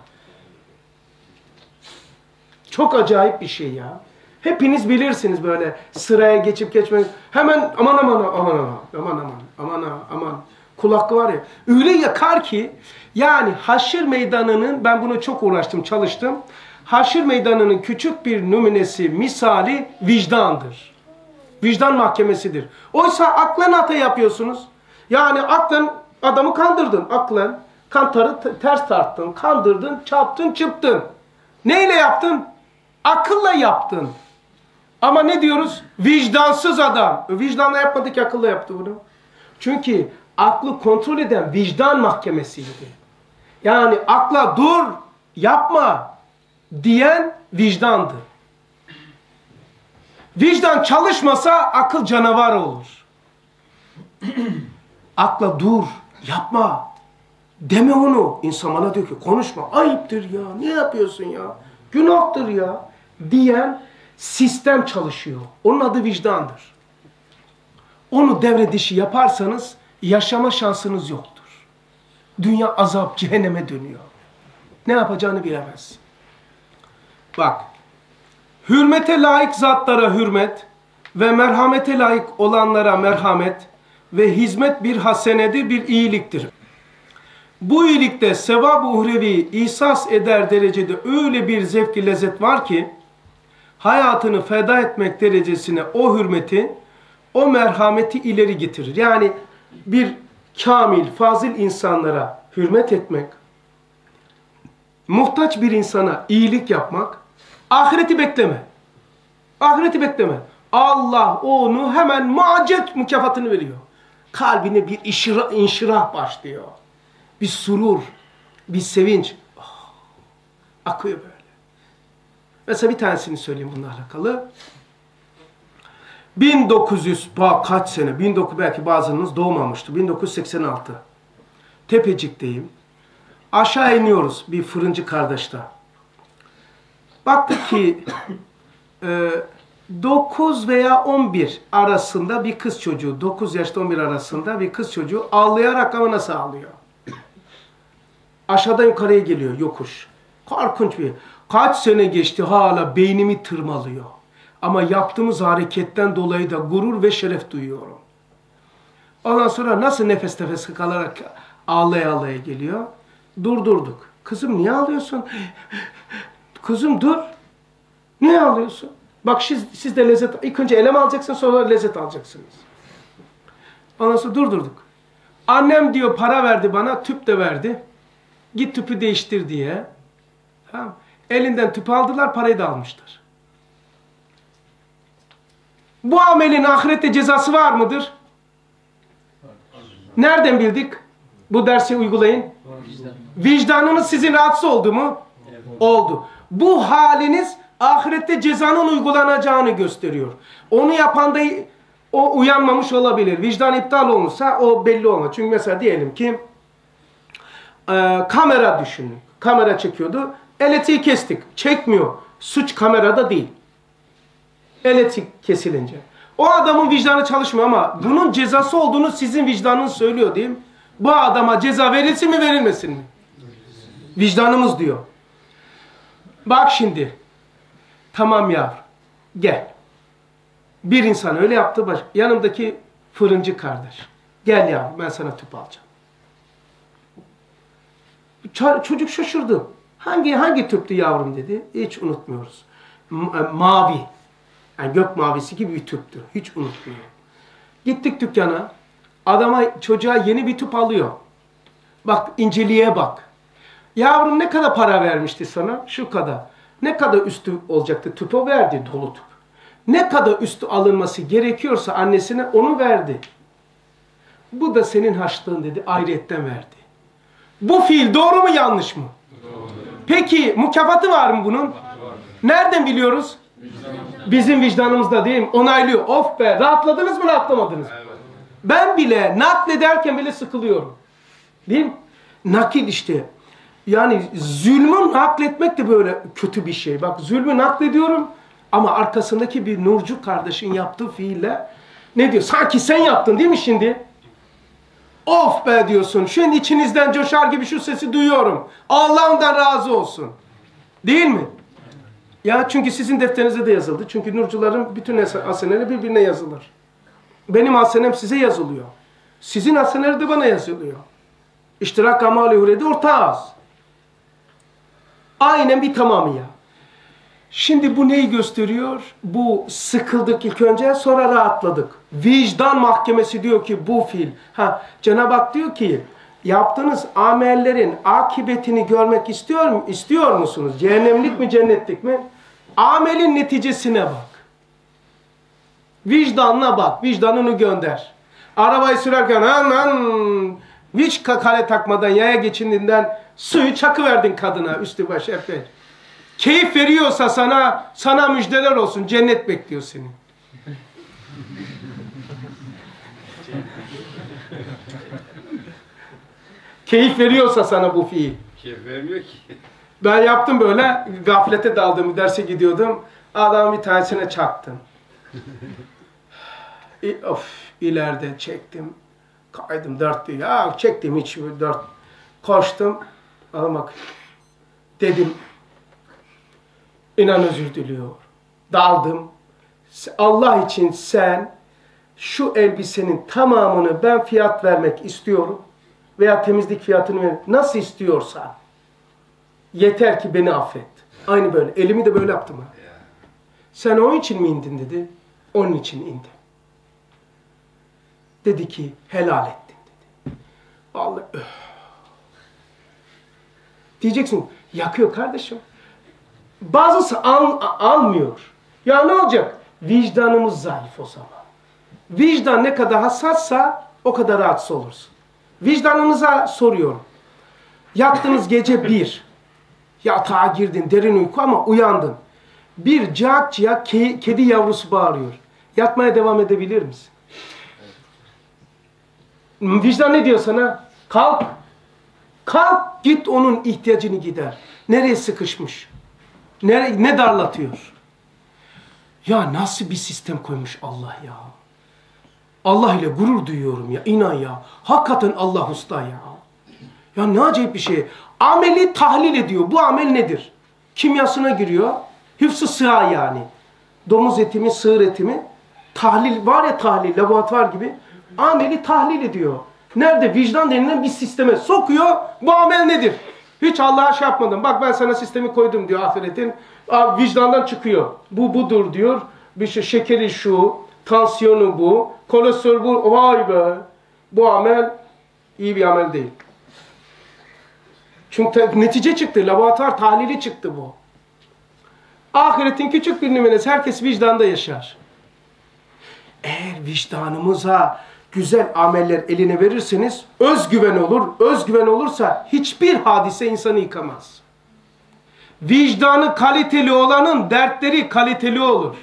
Çok acayip bir şey ya. Hepiniz bilirsiniz böyle sıraya geçip geçmek. Hemen aman aman aman aman aman aman aman aman kulak var ya. Öyle yakar ki yani haşir meydanının, ben bunu çok uğraştım, çalıştım. Haşir meydanının küçük bir numunesi, misali vicdandır. Vicdan mahkemesidir. Oysa aklen hata yapıyorsunuz. Yani aklen adamı kandırdın. Aklen kantarı ters tarttın, kandırdın, çarptın, çıptın. Neyle yaptın? Akılla yaptın. Ama ne diyoruz? Vicdansız adam. Vicdanla yapmadı ki akılla yaptı bunu. Çünkü aklı kontrol eden vicdan mahkemesiydi. Yani akla dur, yapma diyen vicdandı. Vicdan çalışmasa akıl canavar olur. Akla dur, yapma, deme onu. İnsan bana diyor ki konuşma, ayıptır ya, ne yapıyorsun ya, günahtır ya diyen sistem çalışıyor. Onun adı vicdandır. Onu devre dışı yaparsanız yaşama şansınız yoktur. Dünya azap, cehenneme dönüyor. Ne yapacağını bilemez. Bak, hürmete layık zatlara hürmet ve merhamete layık olanlara merhamet ve hizmet bir hasenedir, bir iyiliktir. Bu iyilikte sevab-ı uhrevi ihsas eder derecede öyle bir zevk-i lezzet var ki, hayatını feda etmek derecesine o hürmeti, o merhameti ileri getirir. Yani bir kamil, fazil insanlara hürmet etmek, muhtaç bir insana iyilik yapmak, ahireti bekleme. Ahireti bekleme. Allah onu hemen muaccet mükafatını veriyor. Kalbine bir inşirah, inşirah başlıyor. Bir surur, bir sevinç. Oh, akıyor böyle. Mesela bir tanesini söyleyeyim bununla alakalı. bin dokuz yüz kaç sene, bin dokuz yüz belki bazınız doğmamıştı. bin dokuz yüz seksen altı. Tepecik'teyim. Aşağı iniyoruz bir fırıncı kardeşte. Baktık ki e, dokuz veya on bir arasında bir kız çocuğu, dokuz yaşta on bir arasında bir kız çocuğu ağlayarak, ama nasıl ağlıyor? Aşağıdan yukarıya geliyor yokuş. Korkunç bir. Kaç sene geçti hala beynimi tırmalıyor. Ama yaptığımız hareketten dolayı da gurur ve şeref duyuyorum. Ondan sonra nasıl nefes nefes kalarak ağlaya ağlaya geliyor. Durdurduk. Kızım niye ağlıyorsun? Kızım dur. Niye ağlıyorsun? Bak siz, siz de lezzet, ilk önce elem alacaksınız, sonra lezzet alacaksınız. Ondan sonra durdurduk. Annem diyor para verdi bana, tüp de verdi. Git tüpü değiştir diye. Tamam. Elinden tüpü aldılar, parayı da almışlar. Bu amelin ahirette cezası var mıdır? Nereden bildik? Bu dersi uygulayın. Vicdanınız sizin rahatsız oldu mu? Oldu. Bu haliniz ahirette cezanın uygulanacağını gösteriyor. Onu yapan da o uyanmamış olabilir. Vicdan iptal olmuşsa o belli olmaz. Çünkü mesela diyelim ki e, kamera düşünün. Kamera çekiyordu. Elektriği kestik. Çekmiyor. Suç kamerada değil. Elektrik kesilince. O adamın vicdanı çalışmıyor ama bunun cezası olduğunu sizin vicdanınız söylüyor değil mi? Bu adama ceza verilsin mi verilmesin mi? Vicdanımız diyor. Bak şimdi. Tamam yavrum. Gel. Bir insan öyle yaptı. Baş... Yanımdaki fırıncı kardeş. Gel yavrum ben sana tüp alacağım. Ç çocuk şaşırdı. Hangi hangi tüptü yavrum dedi. Hiç unutmuyoruz. M mavi. Yani gök mavisi gibi bir tüptü. Hiç unutmuyorum. Gittik dükkana. Adama, çocuğa yeni bir tüp alıyor. Bak inceliğe bak. Yavrum ne kadar para vermişti sana? Şu kadar. Ne kadar üstü olacaktı? Tüpü verdi, dolu tüp. Ne kadar üstü alınması gerekiyorsa annesine onu verdi. Bu da senin harçlığın dedi. Ayrıyetten verdi. Bu fiil doğru mu yanlış mı? Doğru. Peki mükafatı var mı bunun? Var. Nereden biliyoruz? Vicdan. Bizim vicdanımızda değil mi? Onaylıyor. Of be, rahatladınız mı, rahatlamadınız mı? Evet. Ben bile naklederken bile sıkılıyorum. Değil mi? Nakil işte. Yani zulmü nakletmek de böyle kötü bir şey. Bak zulmü naklediyorum ama arkasındaki bir nurcu kardeşin yaptığı fiille ne diyor? Sanki sen yaptın değil mi şimdi? Of be diyorsun. Şimdi içinizden coşar gibi şu sesi duyuyorum. Allah ondan razı olsun. Değil mi? Ya çünkü sizin defterinize de yazıldı. Çünkü nurcuların bütün haseneleri birbirine yazılır. Benim hasenem size yazılıyor. Sizin haseneleri de bana yazılıyor. İştirak amali hurede ortağız. Aynen bir tamamı ya. Şimdi bu neyi gösteriyor? Bu sıkıldık ilk önce, sonra rahatladık. Vicdan mahkemesi diyor ki bu fiil. Ha, Cenab-ı Hak diyor ki yaptığınız amellerin akıbetini görmek istiyor mu? İstiyor musunuz? Cehennemlik mi, cennetlik mi? Amelin neticesine bak. Vicdanına bak. Vicdanını gönder. Arabayı sürerken hemen hiç kale takmadan yaya geçindiğinden suyu çakıverdin kadına üstü başı epey. Keyif veriyorsa sana, sana müjdeler olsun. Cennet bekliyor seni. Keyif veriyorsa sana bu fiil. Keyif vermiyor ki. Ben yaptım böyle, gaflete daldım, derse gidiyordum. Adam bir tanesine çaktım. Of, ileride çektim. Kaydım dörtlü. Ya çektim hiç dört. Koştum. Adam bak. Dedim. İnan özür diliyor. Daldım. Allah için sen şu elbisenin tamamını ben fiyat vermek istiyorum. Veya temizlik fiyatını ver. Nasıl istiyorsan. Yeter ki beni affet. Aynı böyle. Elimi de böyle yaptım. Ha. Sen onun için mi indin dedi. Onun için indim. Dedi ki helal ettin dedi. Allah öh. Diyeceksin yakıyor kardeşim. Bazısı al, almıyor. Ya ne olacak? Vicdanımız zayıf o zaman. Vicdan ne kadar hassassa o kadar rahatsız olursun. Vicdanınıza soruyorum. Yattınız gece bir. Yatağa girdin derin uyku ama uyandın. Bir cakçıya ke kedi yavrusu bağırıyor. Yatmaya devam edebilir misin? Vicdan ne diyor sana? Kalk. Kalk git onun ihtiyacını gider. Nereye sıkışmış? Nere ne darlatıyor? Ya nasıl bir sistem koymuş Allah ya. Allah ile gurur duyuyorum ya. İnan ya. Hakikaten Allah usta ya. Ya ne acayip bir şey. Ameli tahlil ediyor. Bu amel nedir? Kimyasına giriyor. Hıfzı sığa yani. Domuz eti mi, sığır eti mi? Tahlil var ya tahlil, laboratuvar gibi. Ameli tahlil ediyor. Nerede? Vicdan denilen bir sisteme sokuyor. Bu amel nedir? Hiç Allah'a şey yapmadım. Bak ben sana sistemi koydum diyor ahiretin. Abi vicdandan çıkıyor. Bu budur diyor. Bir şey şekeri şu, tansiyonu bu, kolesterol bu. Vay be. Bu amel iyi bir amel değil. Çünkü netice çıktı. Laboratuvar tahlili çıktı bu. Ahiretin küçük bir numarası. Herkes vicdanda yaşar. Eğer vicdanımıza güzel ameller eline verirseniz özgüven olur. Özgüven olursa hiçbir hadise insanı yıkamaz. Vicdanı kaliteli olanın dertleri kaliteli olur.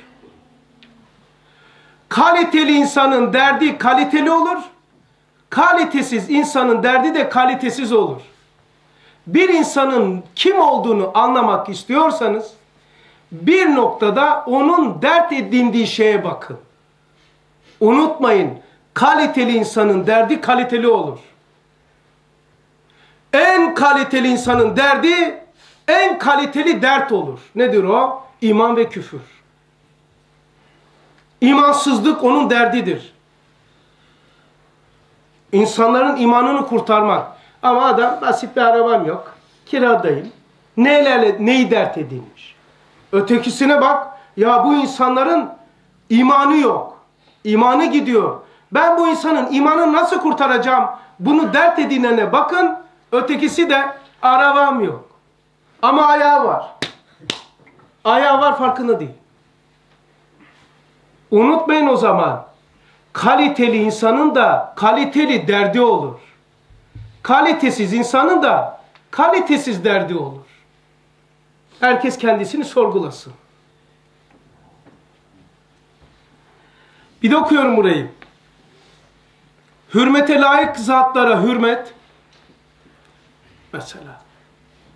Kaliteli insanın derdi kaliteli olur. Kalitesiz insanın derdi de kalitesiz olur. Bir insanın kim olduğunu anlamak istiyorsanız bir noktada onun dert edindiği şeye bakın. Unutmayın, kaliteli insanın derdi kaliteli olur. En kaliteli insanın derdi en kaliteli dert olur. Nedir o? İman ve küfür. İmansızlık onun derdidir. İnsanların imanını kurtarmak. Ama adam basit bir arabam yok. Kiradayım. Nelerle, neyi dert edilmiş? Ötekisine bak. Ya bu insanların imanı yok. İmanı gidiyor. Ben bu insanın imanını nasıl kurtaracağım? Bunu dert edinene bakın. Ötekisi de arabam yok. Ama ayağı var. Ayağı var farkında değil. Unutmayın o zaman. Kaliteli insanın da kaliteli derdi olur. Kalitesiz insanın da kalitesiz derdi olur. Herkes kendisini sorgulasın. Bir de okuyorum burayı. Hürmete layık zatlara hürmet. Mesela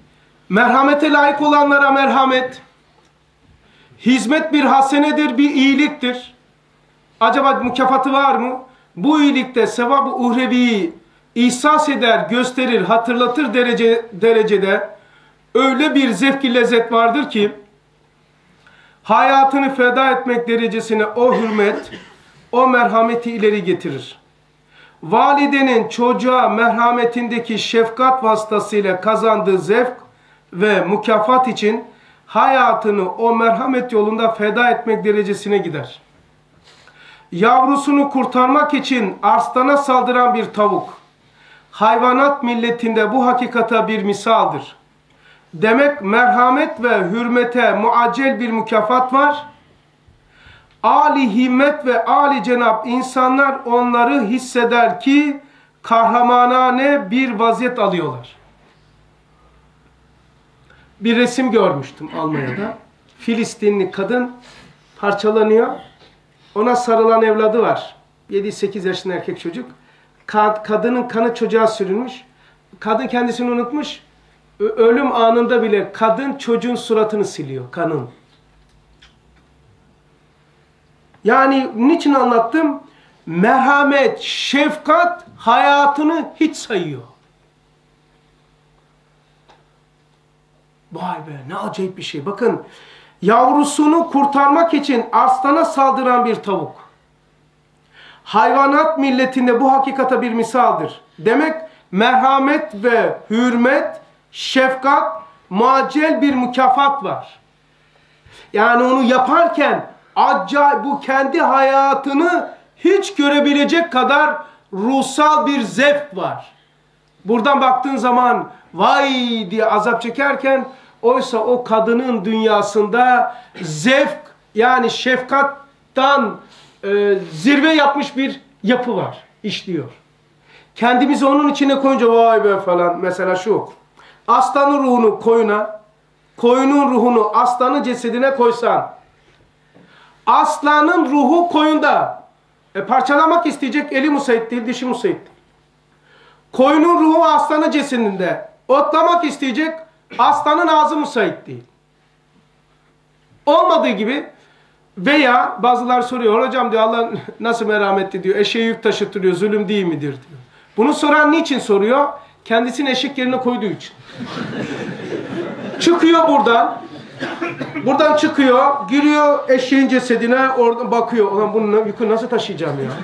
Merhamete layık olanlara merhamet, hizmet bir hasenedir, bir iyiliktir. Acaba mükafatı var mı? Bu iyilikte sevap-ı uhreviyi ihsas eder, gösterir, hatırlatır derece, derecede öyle bir zevk-i lezzet vardır ki hayatını feda etmek derecesine o hürmet, o merhameti ileri getirir. Validenin çocuğa merhametindeki şefkat vasıtasıyla kazandığı zevk ve mükafat için hayatını o merhamet yolunda feda etmek derecesine gider. Yavrusunu kurtarmak için arslana saldıran bir tavuk, hayvanat milletinde bu hakikata bir misaldır. Demek merhamet ve hürmete muaccel bir mükafat var. âli himmet ve âli cenab insanlar onları hisseder ki kahramanane bir vaziyet alıyorlar. Bir resim görmüştüm Almanya'da. Filistinli kadın parçalanıyor. Ona sarılan evladı var. yedi sekiz yaşında erkek çocuk. Kadının kanı çocuğa sürülmüş. Kadın kendisini unutmuş. Ölüm anında bile kadın çocuğun suratını siliyor, kanın. Yani niçin anlattım? Merhamet, şefkat hayatını hiç sayıyor. Vay be, ne acayip bir şey. Bakın, yavrusunu kurtarmak için arslana saldıran bir tavuk. Hayvanat milletinde bu hakikata bir misaldır. Demek merhamet ve hürmet, şefkat, muaccel bir mükafat var. Yani onu yaparken acayip, bu kendi hayatını hiç görebilecek kadar ruhsal bir zevk var. Buradan baktığın zaman vay diye azap çekerken oysa o kadının dünyasında zevk, yani şefkattan e, zirve yapmış bir yapı var, işliyor. Kendimizi onun içine koyunca vay be falan, mesela şu. Aslanın ruhunu koyuna, koyunun ruhunu aslanın cesedine koysan, aslanın ruhu koyunda. E, parçalamak isteyecek, eli müsait değil, dişi müsait değil. Koyunun ruhu aslanın cesedinde. Otlamak isteyecek, aslanın ağzı müsait değil. Olmadığı gibi veya bazılar soruyor, hocam diyor Allah nasıl merhametli diyor, eşeğe yük taşıtırıyor, zulüm değil midir diyor. Bunu soran niçin soruyor? Kendisini eşek yerine koyduğu için. Çıkıyor buradan. Buradan çıkıyor, giriyor eşeğin cesedine, oradan bakıyor. Ulan bunun yükü nasıl taşıyacağım ya?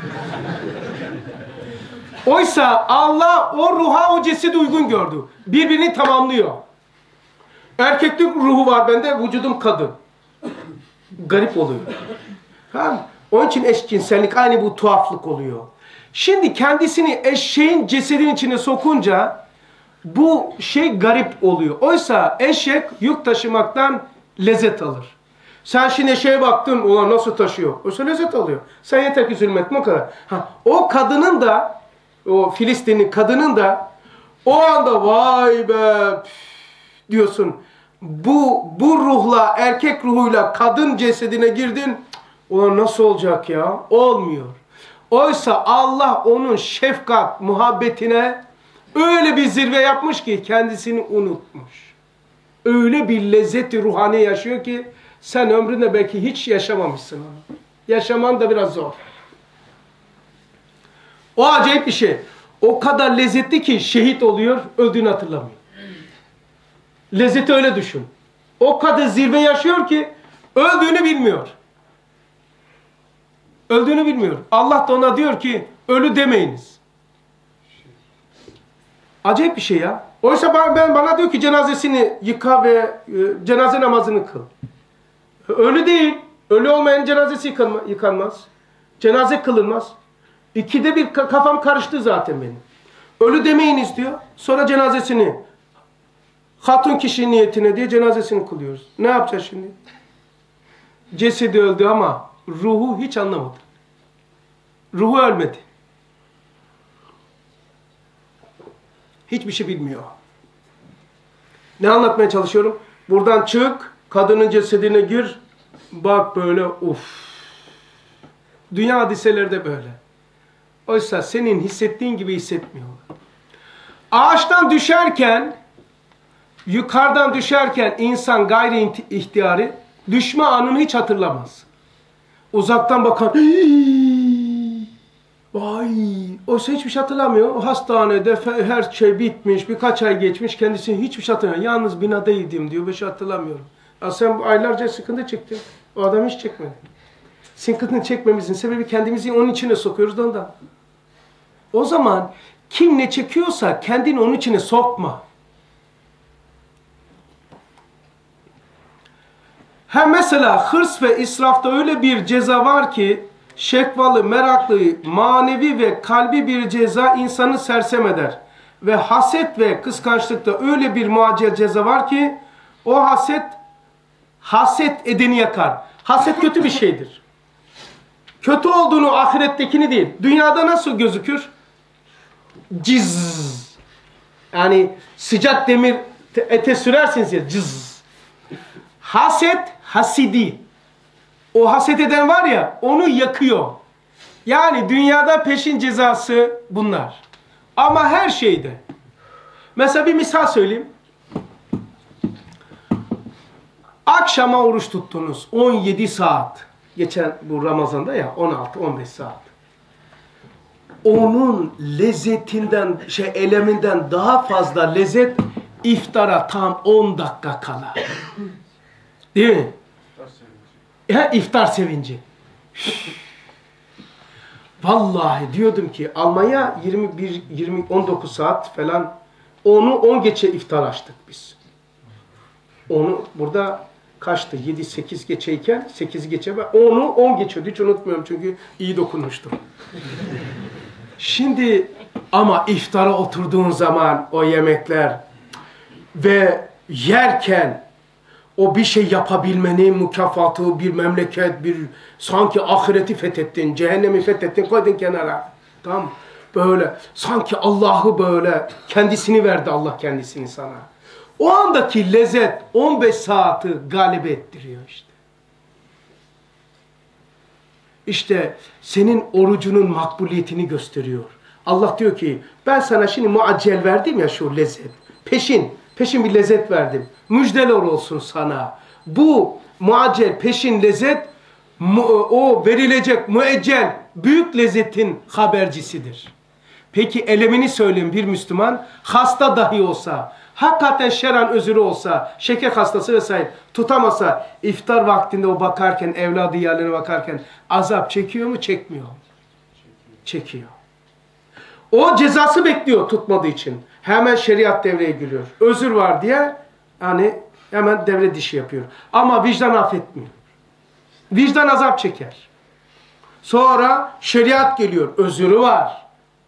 Oysa Allah o ruha, o cesedi uygun gördü. Birbirini tamamlıyor. Erkeklik ruhu var bende, vücudum kadın. Garip oluyor. Ha? Onun için eşcinsellik, aynı bu tuhaflık oluyor. Şimdi kendisini eşeğin cesedin içine sokunca bu şey garip oluyor. Oysa eşek yük taşımaktan lezzet alır. Sen şimdi eşeğe baktın, ulan nasıl taşıyor? Oysa lezzet alıyor. Sen yeter ki zulmetme, o kadar. Ha, o kadının da, o Filistinli kadının da o anda vay be diyorsun. Bu, bu ruhla, erkek ruhuyla kadın cesedine girdin. Ulan nasıl olacak ya? Olmuyor. Oysa Allah onun şefkat, muhabbetine öyle bir zirve yapmış ki kendisini unutmuş. Öyle bir lezzeti ruhani yaşıyor ki sen ömründe belki hiç yaşamamışsın onu. Yaşaman da biraz zor. O acayip bir şey. O kadar lezzetli ki şehit oluyor, öldüğünü hatırlamıyor. Lezzeti öyle düşün. O kadar zirve yaşıyor ki öldüğünü bilmiyor. Öldüğünü bilmiyor. Allah da ona diyor ki ölü demeyiniz. Acayip bir şey ya. Oysa ben, bana diyor ki cenazesini yıka ve e, cenaze namazını kıl. Ölü değil. Ölü olmayan cenazesi yıkanma, yıkanmaz. Cenaze kılınmaz. İkide bir kafam karıştı zaten benim. Ölü demeyiniz diyor. Sonra cenazesini hatun kişi niyetine diye cenazesini kılıyoruz. Ne yapacağız şimdi? Cesedi öldü ama ruhu hiç anlamadı. Ruhu ölmedi. Hiçbir şey bilmiyor. Ne anlatmaya çalışıyorum? Buradan çık, kadının cesedine gir, bak böyle, uf. Dünya hadiseleri de böyle. Oysa senin hissettiğin gibi hissetmiyorlar. Ağaçtan düşerken yukarıdan düşerken insan gayri ihtiyari düşme anını hiç hatırlamaz. Uzaktan bakan vay, oysa hiçbir şey hatırlamıyor. O hastanede her şey bitmiş, birkaç ay geçmiş, kendisini hiçbir şey hatırlamıyor. Yalnız binadaydım diyor, bir şey hatırlamıyorum. Ya sen aylarca sıkıntı çektin. O adam hiç çekmedi. Sıkıntını çekmemizin sebebi kendimizi onun içine sokuyoruz da ondan. O zaman kim ne çekiyorsa kendini onun içine sokma. Ha mesela hırs ve israfta öyle bir ceza var ki şehvalı, meraklı, manevi ve kalbi bir ceza insanı sersem eder. Ve haset ve kıskançlıkta öyle bir muaccel ceza var ki o haset haset edeni yakar. Haset kötü bir şeydir. Kötü olduğunu ahirettekini değil. Dünyada nasıl gözükür? Cız. Yani sıcak demir ete sürersiniz ya, cız. Haset, hasidi. O haset eden var ya, onu yakıyor. Yani dünyada peşin cezası bunlar. Ama her şeyde. Mesela bir misal söyleyeyim. Akşama oruç tuttunuz. on yedi saat. Geçen bu Ramazan'da ya on altı on beş saat. Onun lezzetinden, şey eleminden daha fazla lezzet iftara tam on dakika kala. Değil mi? Ya, iftar sevinci. Vallahi diyordum ki Almanya yirmi bir yirmi on dokuz saat falan, onu on geçe iftar açtık biz. Onu burada kaçtı? yedi sekiz geçeyken sekiz geçe ve onu on geçiyordu. Hiç unutmuyorum çünkü iyi dokunmuştum. Şimdi ama iftara oturduğun zaman o yemekler ve yerken o bir şey yapabilmenin mükafatı, bir memleket, bir sanki ahireti fethettin, cehennemi fethettin, koydun kenara. Tamam, böyle sanki Allah'ı böyle kendisini verdi, Allah kendisini sana. O andaki lezzet on beş saati galibe ettiriyor işte. İşte senin orucunun makbuliyetini gösteriyor. Allah diyor ki ben sana şimdi muaccel verdim ya şu lezzet. Peşin, peşin bir lezzet verdim. Müjdeler olsun sana. Bu muaccel, peşin lezzet o verilecek müeccel büyük lezzetin habercisidir. Peki elemini söyleyeyim, bir Müslüman hasta dahi olsa, hakikaten şeran özürü olsa, şeker hastası vesaire tutamasa, iftar vaktinde o bakarken, evladı yerlerine bakarken azap çekiyor mu, çekmiyor mu? Çekiyor. O cezası bekliyor tutmadığı için. Hemen şeriat devreye giriyor. Özür var diye hani hemen devre dışı yapıyor. Ama vicdan affetmiyor. Vicdan azap çeker. Sonra şeriat geliyor. Özürü var.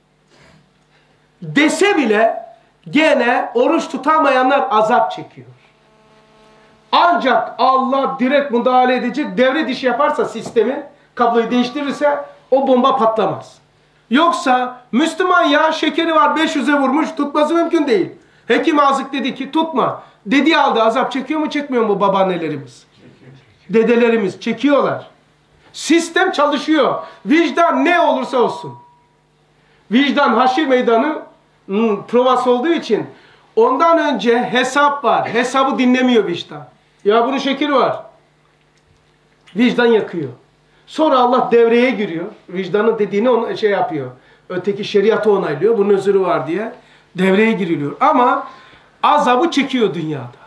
Dese bile gene oruç tutamayanlar azap çekiyor. Ancak Allah direkt müdahale edecek, devre dışı yaparsa sistemi, kabloyu değiştirirse o bomba patlamaz. Yoksa Müslüman ya şekeri var beş yüze vurmuş, tutması mümkün değil. Hekim azık dedi ki tutma. Dediği halde azap çekiyor mu çekmiyor mu babaannelerimiz? Dedelerimiz çekiyorlar. Sistem çalışıyor. Vicdan ne olursa olsun. Vicdan haşir meydanı hmm, provası olduğu için ondan önce hesap var. Hesabı dinlemiyor vicdan. Ya bunun şekeri var. Vicdan yakıyor. Sonra Allah devreye giriyor. Vicdanın dediğini ona şey yapıyor. Öteki şeriatı onaylıyor. Bunun özürü var diye devreye giriliyor. Ama azabı çekiyor dünyada.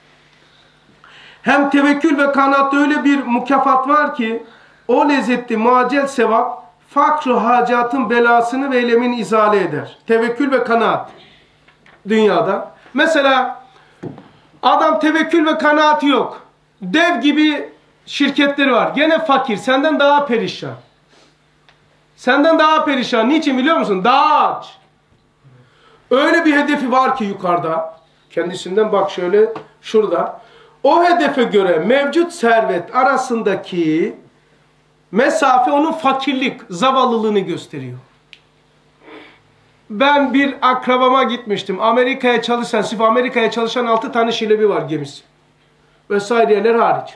Hem tevekkül ve kanaatta öyle bir mükafat var ki o lezzetli muaccel sevap fakr-ı hacatın belasını ve elemini izale eder. Tevekkül ve kanaat dünyada. Mesela adam tevekkül ve kanaati yok. Dev gibi şirketleri var. Gene fakir. Senden daha perişan. Senden daha perişan. Niçin biliyor musun? Daha aç. Öyle bir hedefi var ki yukarıda. Kendisinden bak şöyle şurada. O hedefe göre mevcut servet arasındaki mesafe onun fakirlik, zavallılığını gösteriyor. Ben bir akrabama gitmiştim. Amerika'ya çalışan, sırf Amerika'ya çalışan altı tane şilebi var gemisi. Vesaire yerler hariç.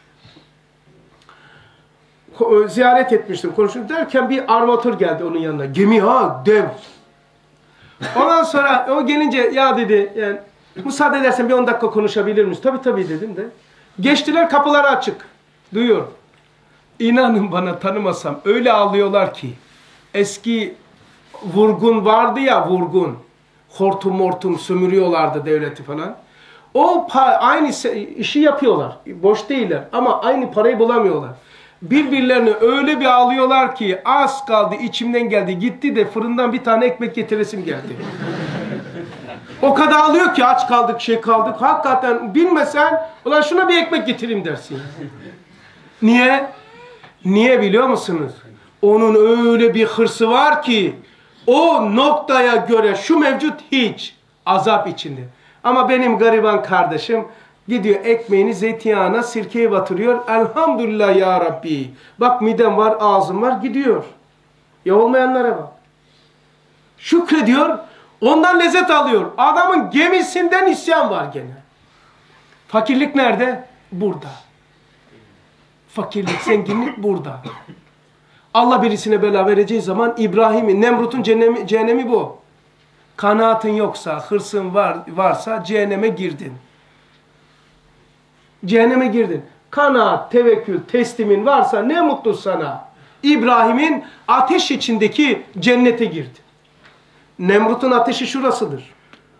Ziyaret etmiştim, konuştum derken bir armatör geldi onun yanına. Gemi ha, dev. Ondan sonra o gelince ya dedi, yani Müsaade edersen bir on dakika konuşabilir miyiz? Tabii tabii dedim de. Geçtiler, kapıları açık. Duyuyorum. İnanın bana, tanımasam öyle ağlıyorlar ki. Eski vurgun vardı ya, vurgun. Hortum mortum sömürüyorlardı devleti falan. O aynı işi yapıyorlar. Boş değiller ama aynı parayı bulamıyorlar. Birbirlerine öyle bir ağlıyorlar ki az kaldı, içimden geldi. Gitti de fırından bir tane ekmek getiresim geldi. O kadar ağlıyor ki aç kaldık, şey kaldık. Hakikaten bilmesen ulan şuna bir ekmek getireyim dersin. Niye? Niye biliyor musunuz? Onun öyle bir hırsı var ki o noktaya göre şu mevcut hiç azap içinde. Ama benim gariban kardeşim gidiyor ekmeğini zeytinyağına, sirkeye batırıyor. Elhamdülillah ya Rabbi. Bak midem var, ağzım var, gidiyor. Ya olmayanlara bak. Şükrediyor. Ondan lezzet alıyor. Adamın gemisinden isyan var gene. Fakirlik nerede? Burada. Fakirlik, zenginlik burada. Allah birisine bela vereceği zaman İbrahim'in, Nemrut'un cehennemi, cehennemi bu. Kanaatin yoksa, hırsın var, varsa cehenneme girdin. Cehenneme girdin. Kanaat, tevekkül, teslimin varsa ne mutlu sana. İbrahim'in ateş içindeki cennete girdi. Nemrut'un ateşi şurasıdır.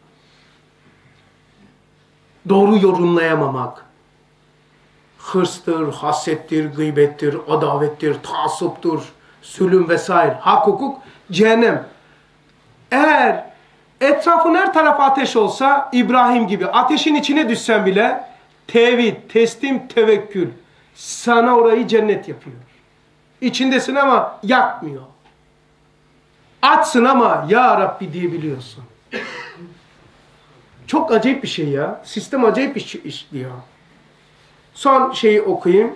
Doğru yorumlayamamak. Hırstır, hasettir, gıybettir, adavettir, taassuptur, zulüm vesaire, hak hukuk, cehennem. Eğer etrafın her tarafı ateş olsa, İbrahim gibi ateşin içine düşsen bile tevhid, teslim, tevekkül sana orayı cennet yapıyor. İçindesin ama yakmıyor. Açsın ama ya Rabbi diyebiliyorsun. Çok acayip bir şey ya. Sistem acayip bir şey işliyor. Son şeyi okuyayım.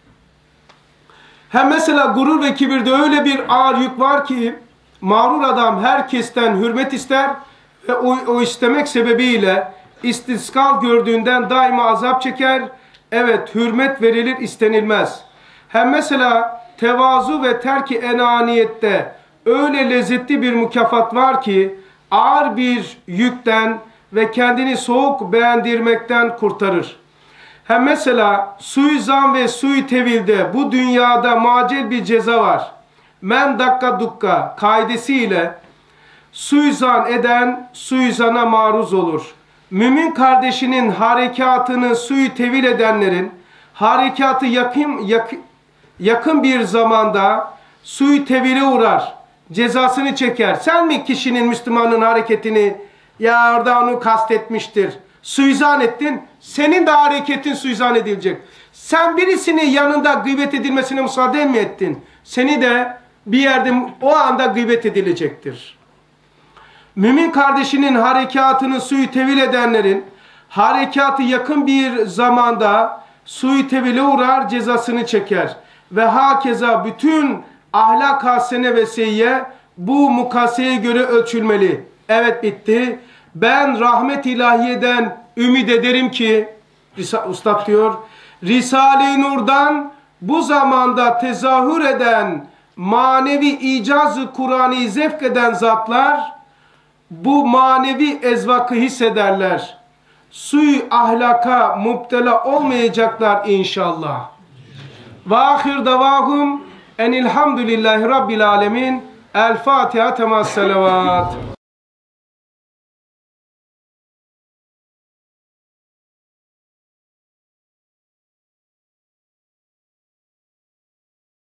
Hem mesela gurur ve kibirde öyle bir ağır yük var ki mağrur adam herkesten hürmet ister ve o, o istemek sebebiyle istiskal gördüğünden daima azap çeker. Evet, hürmet verilir, istenilmez. Hem mesela tevazu ve terki enaniyette öyle lezzetli bir mükafat var ki ağır bir yükten ve kendini soğuk beğendirmekten kurtarır. Hem mesela suizan ve sui tevilde bu dünyada macel bir ceza var. Men dakka dukka kaidesiyle suizan eden suizana maruz olur. Mümin kardeşinin harekatını sui tevil edenlerin harekatı yakın, yakın, yakın bir zamanda sui tevile uğrar. Cezasını çeker. Sen mi kişinin, Müslümanın hareketini ya orada onu kastetmiştir, suizan ettin, senin de hareketin suizan edilecek. Sen birisini yanında gıybet edilmesine müsaade mi ettin? Seni de bir yerde o anda gıybet edilecektir. Mümin kardeşinin harekatını sui tevil edenlerin harekatı yakın bir zamanda sui tevile uğrar, cezasını çeker. Ve hakeza bütün ahlak hasene ve seyye bu mukaseye göre ölçülmeli. Evet, bitti. Ben rahmet ilahiyeden ümit ederim ki, Üstad diyor, Risale-i Nur'dan bu zamanda tezahür eden manevi icazı Kur'an'ı zevk eden zatlar bu manevi ezvakı hissederler. Sui ahlaka mubtela olmayacaklar inşallah. Ve ahir davahum enilhamdülillahi rabbil alemin. El Fatiha temas salavat.